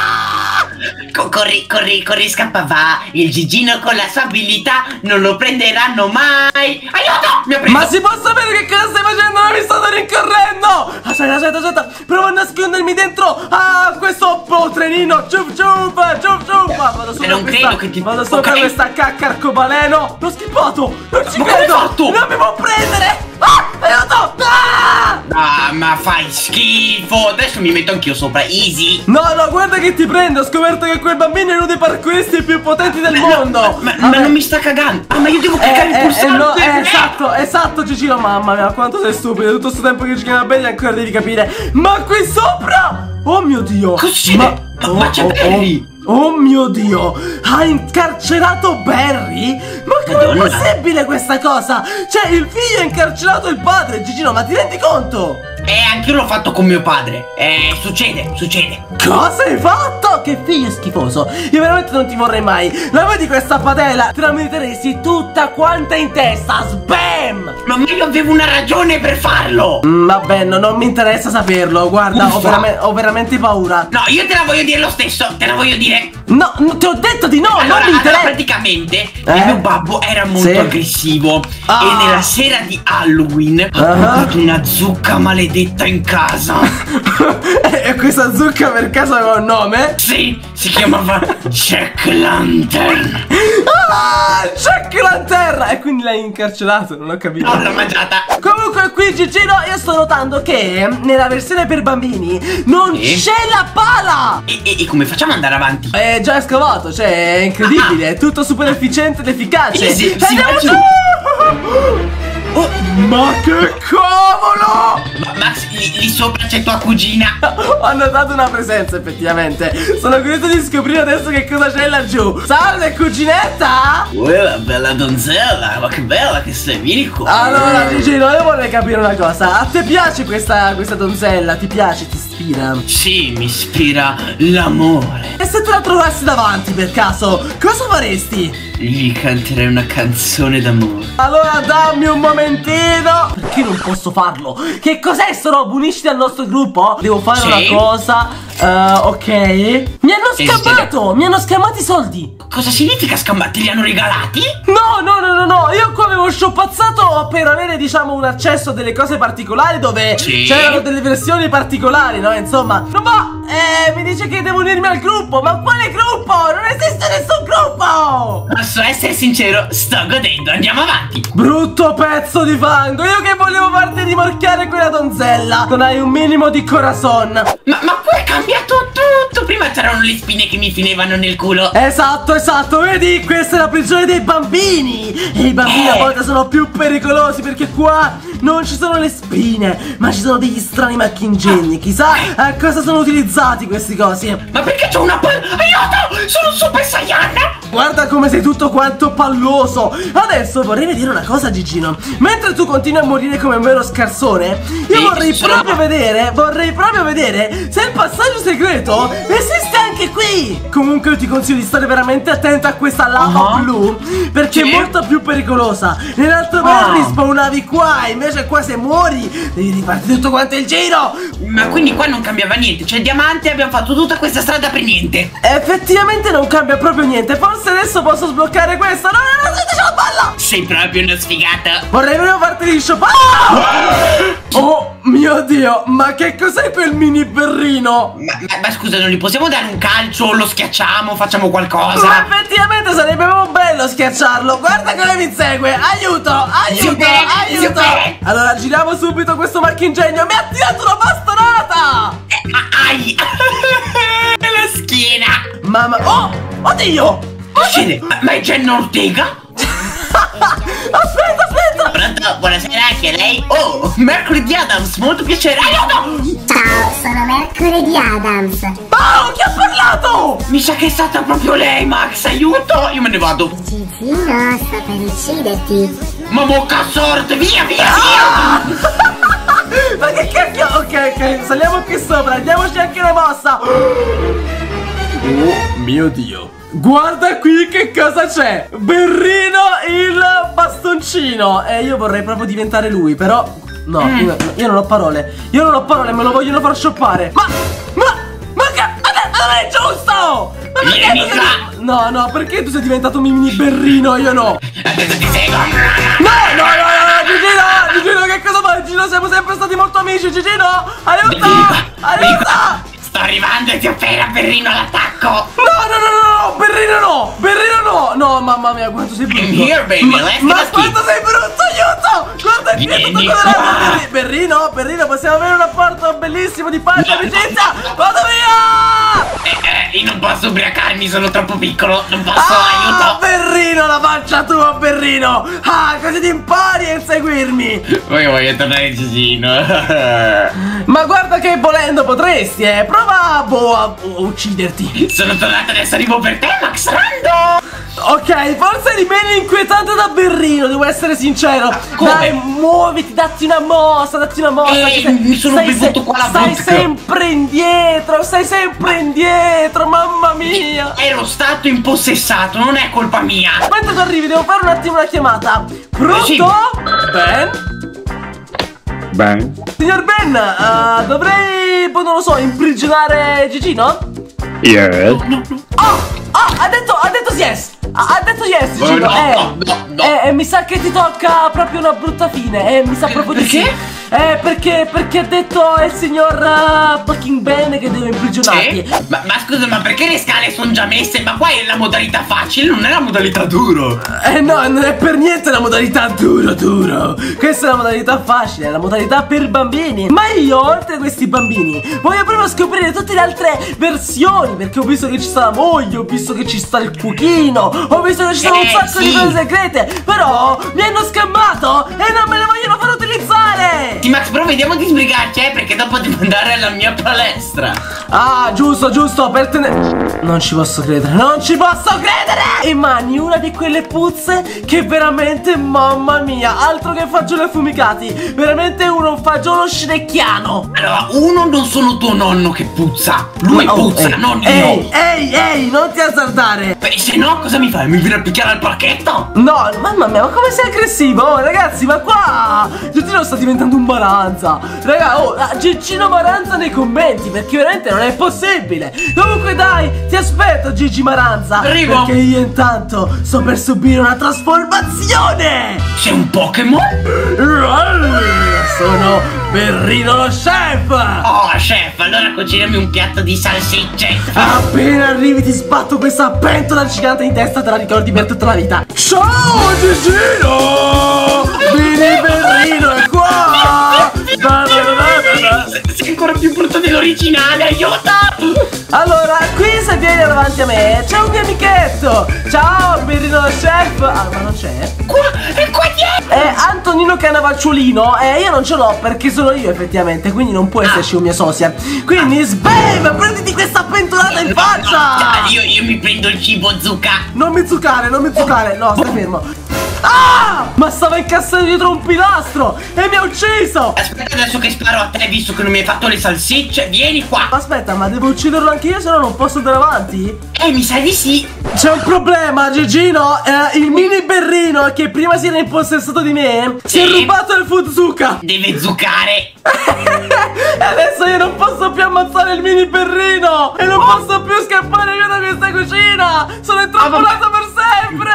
Corri, corri, corri, scappa, va. Il Gigino con la sua abilità non lo prenderanno mai. Aiuto! Mi ha preso. Ma si può sapere che cosa stai facendo? Non mi state rincorrendo. Aspetta, aspetta, aspetta. Provo a nascondermi dentro a questo oh, trenino. Ciup, ciup, ciup, ciup. Vado sopra non questa, credo che ti... Vado sopra okay. questa cacca arcobaleno. L'ho schippato. Non ci ma credo. Non mi può prendere. Ah, aiuto. Ah! Ah, ma fai schifo. Adesso mi metto anch'io sopra, easy. No, no, guarda che ti prendo. Ho scoperto che quel bambino è uno dei parkouristi più potenti del ma mondo. No, ma, ma, ma non mi sta cagando. Ah, ma io devo cagare eh, il pulsante. Eh, no, eh, esatto, esatto, Gigino. Mamma mia, quanto sei stupido. Tutto questo tempo che ci chiama bene ancora devi capire. Ma qui sopra. Oh mio Dio. Cosa ma, oh, ma c'è oh, Berry. Oh, oh mio Dio. Ha incarcerato Berry? Ma com'è possibile questa cosa? Cioè, il figlio ha incarcerato il padre. Gigino, ma ti rendi conto? Eh, anche io l'ho fatto con mio padre. Eh, succede, succede. Cosa hai fatto? Che figlio schifoso. Io veramente non ti vorrei mai. La vedi questa padella? Te la meriteresti tutta quanta in testa. Sbam! Ma io avevo una ragione per farlo. mm, Vabbè, no, non mi interessa saperlo. Guarda, ho, verame ho veramente paura. No, io te la voglio dire lo stesso. Te la voglio dire. No, ti ho detto di no. Allora, non mi interessa. allora praticamente eh? il mio babbo era molto sì. aggressivo. ah. E nella sera di Halloween uh -huh. ha portato una zucca maledetta in casa. E questa zucca per caso aveva un nome? Sì, si chiamava Jack Lantern. Ah, Jack Lantern. E quindi l'hai incarcerato, non ho capito. Non l'ho mangiata. Comunque qui Gigino, io sto notando che nella versione per bambini non sì. c'è la pala. E, e, e come facciamo ad andare avanti? È già scavato, cioè è incredibile. ah. È tutto super efficiente ed efficace. Sì, sì, andiamo giù. Oh, ma che cavolo! Ma Max, lì, lì sopra c'è tua cugina. Ho notato una presenza effettivamente. Sono curioso di scoprire adesso che cosa c'è laggiù. Salve cuginetta! Uè, bella donzella, ma che bella che sei, vieni qua. Allora Gigino, io vorrei capire una cosa. A te piace questa, questa donzella? Ti piace? Ti ispira? Sì, mi ispira l'amore. E se te la trovassi davanti per caso, cosa faresti? Gli canterei una canzone d'amore. Allora dammi un momentino. Perché non posso farlo? Che cos'è sto robo? Unisci al nostro gruppo? Devo fare sì. una cosa. uh, Ok. Mi hanno scammato. Mi hanno scammato i soldi. Cosa significa scammato? Te li hanno regalati? No, no, no, no, no. Io qua avevo shoppazzato per avere, diciamo, un accesso a delle cose particolari dove sì. c'erano delle versioni particolari, no? Insomma. No, ma eh, mi dice che devo unirmi al gruppo. Ma quale gruppo? Non esiste nessun gruppo. Posso essere sincero, sto godendo, andiamo avanti. Brutto pezzo di fango. Io che volevo farti rimorchiare quella donzella. Non hai un minimo di corazon. Ma, ma poi è cambiato tutto. detto prima c'erano le spine che mi finivano nel culo. Esatto, esatto, vedi? Questa è la prigione dei bambini. E i bambini Eh. a volte sono più pericolosi perché qua non ci sono le spine, ma ci sono degli strani marchingegni. Chissà a cosa sono utilizzati questi cosi. Ma perché c'ho una palla? Aiuto! Sono un Super Saiyan! Guarda come sei tutto quanto palloso. Adesso vorrei vedere una cosa, Gigino. Mentre tu continui a morire come un vero scarsone, io Sì, vorrei sono- proprio vedere Vorrei proprio vedere se il passaggio segreto esiste anche qui. Comunque io ti consiglio di stare veramente attento a questa lava Uh-huh. blu, perché Sì. è molto più pericolosa. Nell'altro Ah. verri spawnavi qua, invece qua se muori devi ripartire tutto quanto il giro. Ma quindi qua non cambiava niente. C'è diamante e abbiamo fatto tutta questa strada per niente. Effettivamente non cambia proprio niente. Forse adesso posso sbloccare questo. No, no, no, no, c'è la palla. Sei proprio una sfigata. Vorrei proprio farti liscio. Ah! Oh mio Dio, ma che cos'è quel mini berrino? Ma, ma, ma scusa, non gli possiamo dare un calcio? Lo schiacciamo? Facciamo Ma qualcosa? effettivamente sarebbe proprio bello schiacciarlo. Guarda come mi segue. Aiuto, aiuto, Super, aiuto. super. Allora giriamo subito questo marchingegno. Mi ha tirato una bastonata. Eh, ah, ai! La schiena! Mamma, oh, oddio. Succede? Ma, ma è Jenna Ortega? Aspetta, aspetta. Pronto? Buonasera, chi è lei? Oh, Mercury Adams, molto piacere. Aiuto! Ciao, sono Mercury Adams. Oh, chi ha parlato? Mi sa che è stata proprio lei, Max, aiuto! Io me ne vado. Gigino sta per ucciderti. Ma bocca sorte, via, via, Ah! via! Ma che cacchio? Ok, ok, saliamo qui sopra, andiamoci anche una mossa. Oh mio Dio. Guarda qui che cosa c'è. Berrino il bastoncino. E io vorrei proprio diventare lui, però no, Mm. io, io non ho parole. Io non ho parole, me lo vogliono far shoppare. Ma, ma, ma che, ma che- ma non è giusto. Ma perché Vieni tu sei- qua. No, no, perché tu sei diventato un mini berrino, io no. Adesso ti seguo. No, no, no, no, Gigino, Gigino, che cosa fai? Gigino, siamo sempre stati molto amici, Gigino, aiuta, Vieni qua, vieni aiuta. qua. Sto arrivando e ti ho appena Berrino all'attacco. No, no, no, no, no, Berrino no, Berrino no. No, mamma mia, quanto sei brutto. I'm here, baby, Ma, let's ma get quanto it. sei brutto, aiuto. Guarda qui, è tutto Vieni colorato. qua. Berri- Berrino, Berrino, possiamo avere un rapporto bellissimo di pace e No. amicizia. Vado via. Eh, eh, io non posso ubriacarmi, sono troppo piccolo. Non posso, Ah, aiuto. Berrino, la faccia tua, Berrino. Ah, così ti impari a inseguirmi. Poi voglio tornare Gigino. Ma guarda che volendo potresti, eh. Prova, boh, a a ucciderti. Sono tornato, adesso arrivo per te, Max Rando. Ok, forse eri meno inquietante da Berrino, devo essere sincero. come? Dai, muoviti, datti una mossa, datti una mossa. Eh, che sei- mi sono stai bevuto qua la Stai vodka. sempre indietro, stai sempre indietro, mamma mia. Ero stato impossessato, non è colpa mia. Mentre tu arrivi, devo fare un attimo una chiamata. Pronto? Sì. Ben? Ben, Signor Ben, eh, dovrei, boh, non lo so, imprigionare Gigino? yes. Oh, oh, ha detto, ha detto yes. Ha ha detto yes, Oh, Gino. no, eh, no, no, no. eh, eh, mi sa che ti tocca proprio una brutta fine. Eh, mi sa proprio di sì. Perché? Eh, perché, perché ha detto il signor uh, fucking Ben che devo imprigionarti. Sì? Ma, ma scusa, ma perché le scale sono già messe? Ma qua è la modalità facile, non è la modalità duro. Eh no, non è per niente la modalità duro duro. Questa è la modalità facile, è la modalità per bambini. Ma io, oltre a questi bambini, voglio proprio scoprire tutte le altre versioni. Perché ho visto che ci sta la moglie, ho visto che ci sta il cuochino, ho visto che ci sono un Eh, sacco sì. di cose segrete. Però mi hanno scammato e non me le vogliono far utilizzare. Sì, Max, però vediamo di sbrigarci, eh, perché dopo devo andare alla mia palestra. Ah, giusto, giusto, per tenere... Non ci posso credere, non ci posso credere! E mani una di quelle puzze che veramente, mamma mia, altro che fagioli affumicati. Veramente uno un fagiolo scirecchiano. Allora, uno, non sono tuo nonno che puzza. Lui Oh, puzza, ehi, non io. Ehi, ehi, ehi, non ti azzardare. Beh, se no, cosa mi fai? Mi viene a picchiare al parchetto? No, mamma mia, ma come sei aggressivo? Oh, ragazzi, ma qua Gigino sta diventando un Maranza. Raga, oh, ah, Gigino Maranza nei commenti, perché veramente non è possibile. Comunque dai, ti aspetto Gigi Maranza. Arrivo. Perché io intanto sto per subire una trasformazione. Sei un Pokémon? Sono Berrino lo chef. Oh, chef, allora cucinami un piatto di salsicce. Appena arrivi ti sbatto questa pentola gigante in testa, te la ricordi per tutta la vita. Ciao Gigino! Mini Berrino è qua! Da, da, da, da, da. Sei ancora più brutto dell'originale, aiuto! Allora, qui se vieni davanti a me c'è un mio amichetto. Ciao, Berrino chef. Ah, ma non c'è? Qua, è qua dietro! Eh, Antonino Cannavacciolino. Eh, io non ce l'ho perché sono io effettivamente, quindi non può esserci un mio sosia. Quindi, sbam, prenditi questa pentonata in faccia! Dai, io, io mi prendo il cibo, zucca! Non mi zuccare, non mi zuccare. No, stai fermo. Ah! Ma stava incassando dietro un pilastro e mi ha ucciso! Aspetta adesso che sparo a te, visto che non mi hai fatto le salsicce. Vieni qua! Aspetta, ma devo ucciderlo anche io, se no non posso andare avanti? Eh, mi sa di sì! C'è un problema, Gigino. eh, Il mini Berrino, che prima si era impossessato di me, si è Sì. rubato il food zucca. Deve zuccare! E adesso io non posso più ammazzare il mini Berrino e non posso più scappare via da questa cucina. Sono intrappolato per sempre.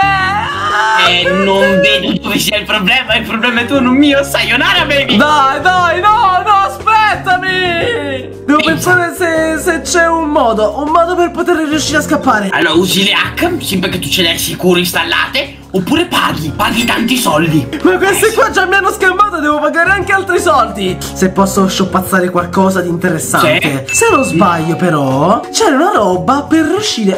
Eh, non vedo dove sia il problema. Il problema è tuo, non mio. Sayonara, baby! Dai, dai, no, no, aspettami. Devo pensare se, se c'è un modo, un modo per poter riuscire a scappare. Allora usi le hack, sempre che tu ce le hai sicuro installate. Oppure paghi, paghi tanti soldi. Ma questi qua già mi hanno scammato, devo pagare anche altri soldi. Se posso sciopazzare qualcosa di interessante. Sì. Se non sbaglio però, c'era una roba per riuscire.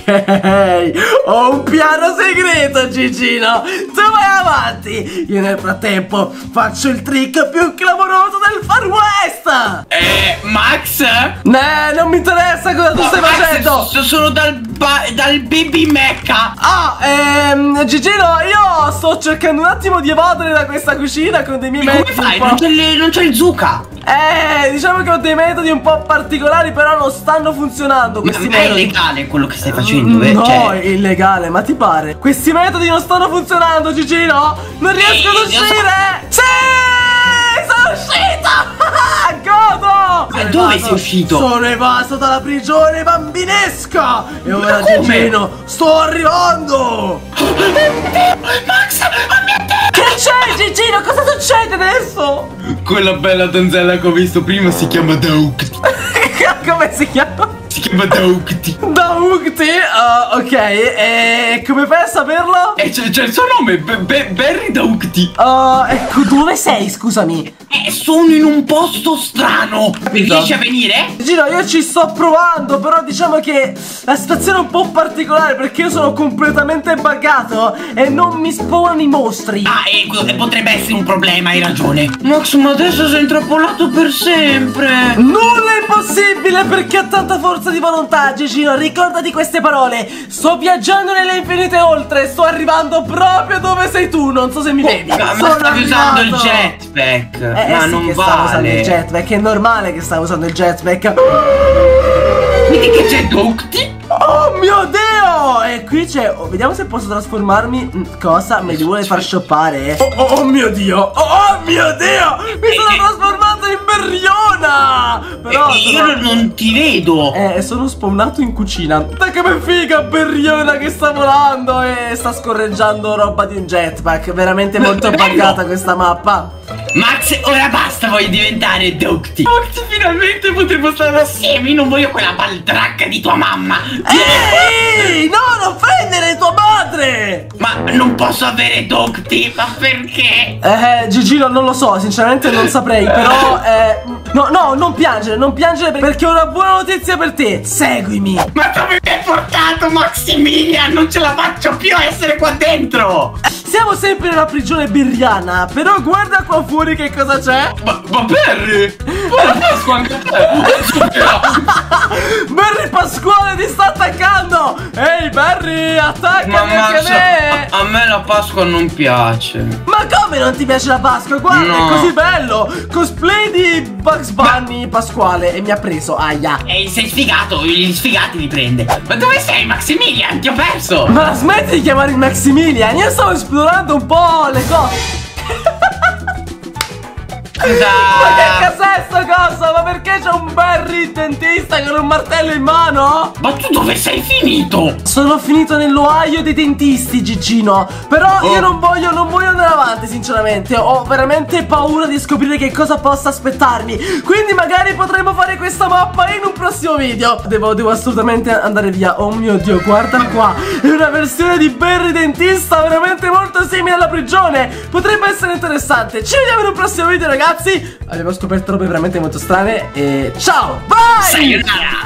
Ok, ho un piano segreto, Gigino. Tu vai avanti, io nel frattempo faccio il trick più clamoroso del Far West. Eh, Max? Ne, non mi interessa cosa tu stai Max, facendo. so- sono dal, ba- dal baby Mecca. Ah, ehm, Gigino, io sto cercando un attimo di evadere da questa cucina con dei miei Come metodi fai? un po'. Non c'è le- non c'è il zucca. Eh, diciamo che ho dei metodi un po' particolari, però non stanno funzionando Ma questi ma è metodi. illegale quello che stai facendo, eh? No, Cioè, è illegale, ma ti pare? Questi metodi non stanno funzionando, Gigino. Non riesco ad lo so. uscire. Sì, sono uscito. Godo. Ma dove sei uscito? Sono evaso dalla prigione bambinesca. E ora, come? Gigino, sto arrivando. Max, oh mio Dio! Che c'è, Gigino? Cosa succede adesso? Quella bella donzella che ho visto prima si chiama Daukti. Come si chiama? Si chiama Daukti. Daukti? Uh, ok, e come fai a saperlo? E c'è, c'è il suo nome, Be- Be- Berry Daukti. Uh, ecco, dove sei, scusami? Eh, sono in un posto strano. Riesci a venire? Gino, io ci sto provando, però diciamo che la situazione è un po' particolare perché io sono completamente buggato e non mi spawnano i mostri. Ah, e que- potrebbe essere un problema, hai ragione. Max, ma adesso sei intrappolato per sempre. Nulla è impossibile perché ha tanta forza di volontà, Gigino. Ricordati queste parole. Sto viaggiando nelle infinite oltre. Sto arrivando proprio dove sei tu. Non so se mi vedi. Ma, ma Sono stavi usando il arrivato. jetpack. Eh, ma sì non che stavo usando il vale. jetpack. È normale che stavo usando il jetpack. Vedi che c'è Daukti? Oh mio Dio! E qui c'è. Oh, vediamo se posso trasformarmi. Mm, Cosa? Me li vuole far shoppare? Oh, oh, oh mio Dio! Oh, oh mio Dio! Mi sono trasformato in Berriona! Però Eh, io sono- non- non ti vedo. Eh, sono spawnato in cucina. Da che figa Berriona che sta volando e sta scorreggiando roba di un jetpack. Veramente molto buggata questa mappa. Max, ora basta, voglio diventare Daukti. Daukti, finalmente potremo stare assieme. Io non voglio quella baldracca di tua mamma. Ehi! No, non prendere tua madre! Ma non posso avere Daukti, ma perché? Eh, Gigino, non lo so, sinceramente non saprei. Però, eh. No, no, non piangere, non piangere perché ho una buona notizia per te. Seguimi. Ma dove mi hai portato, Maximilian? Non ce la faccio più a essere qua dentro. Siamo sempre nella prigione birriana. Però guarda qua fuori che cosa c'è. Ma, ma Berry! Buona Pasqua anche a te! Barry Pasquale ti sta attaccando. Ehi Barry, attaccami Ma anche a Max, me. a, a me la Pasqua non piace. Ma come non ti piace la Pasqua? Guarda, No. è così bello. Cosplay di Bugs Bunny Pasquale. E mi ha preso, aia. E sei sfigato, gli sfigati li prende. Ma dove sei, Maximilian? Ti ho perso. Ma smetti di chiamare il Maximilian. Io stavo esplorando un po' le cose. Ma che cos'è sta cosa? Ma perché c'è un Barry dentista con un martello in mano? Ma tu dove sei finito? Sono finito nell'Ohio dei dentisti, Gigino. Però Oh. io non voglio, non voglio andare avanti, sinceramente. Ho veramente paura di scoprire che cosa possa aspettarmi. Quindi magari potremo fare questa mappa in un prossimo video. Devo, devo assolutamente andare via. Oh mio Dio, guarda qua. È una versione di Barry dentista veramente molto simile alla prigione. Potrebbe essere interessante. Ci vediamo in un prossimo video, ragazzi. ragazzi, abbiamo scoperto robe veramente molto strane. E ciao, bye! Sayonara.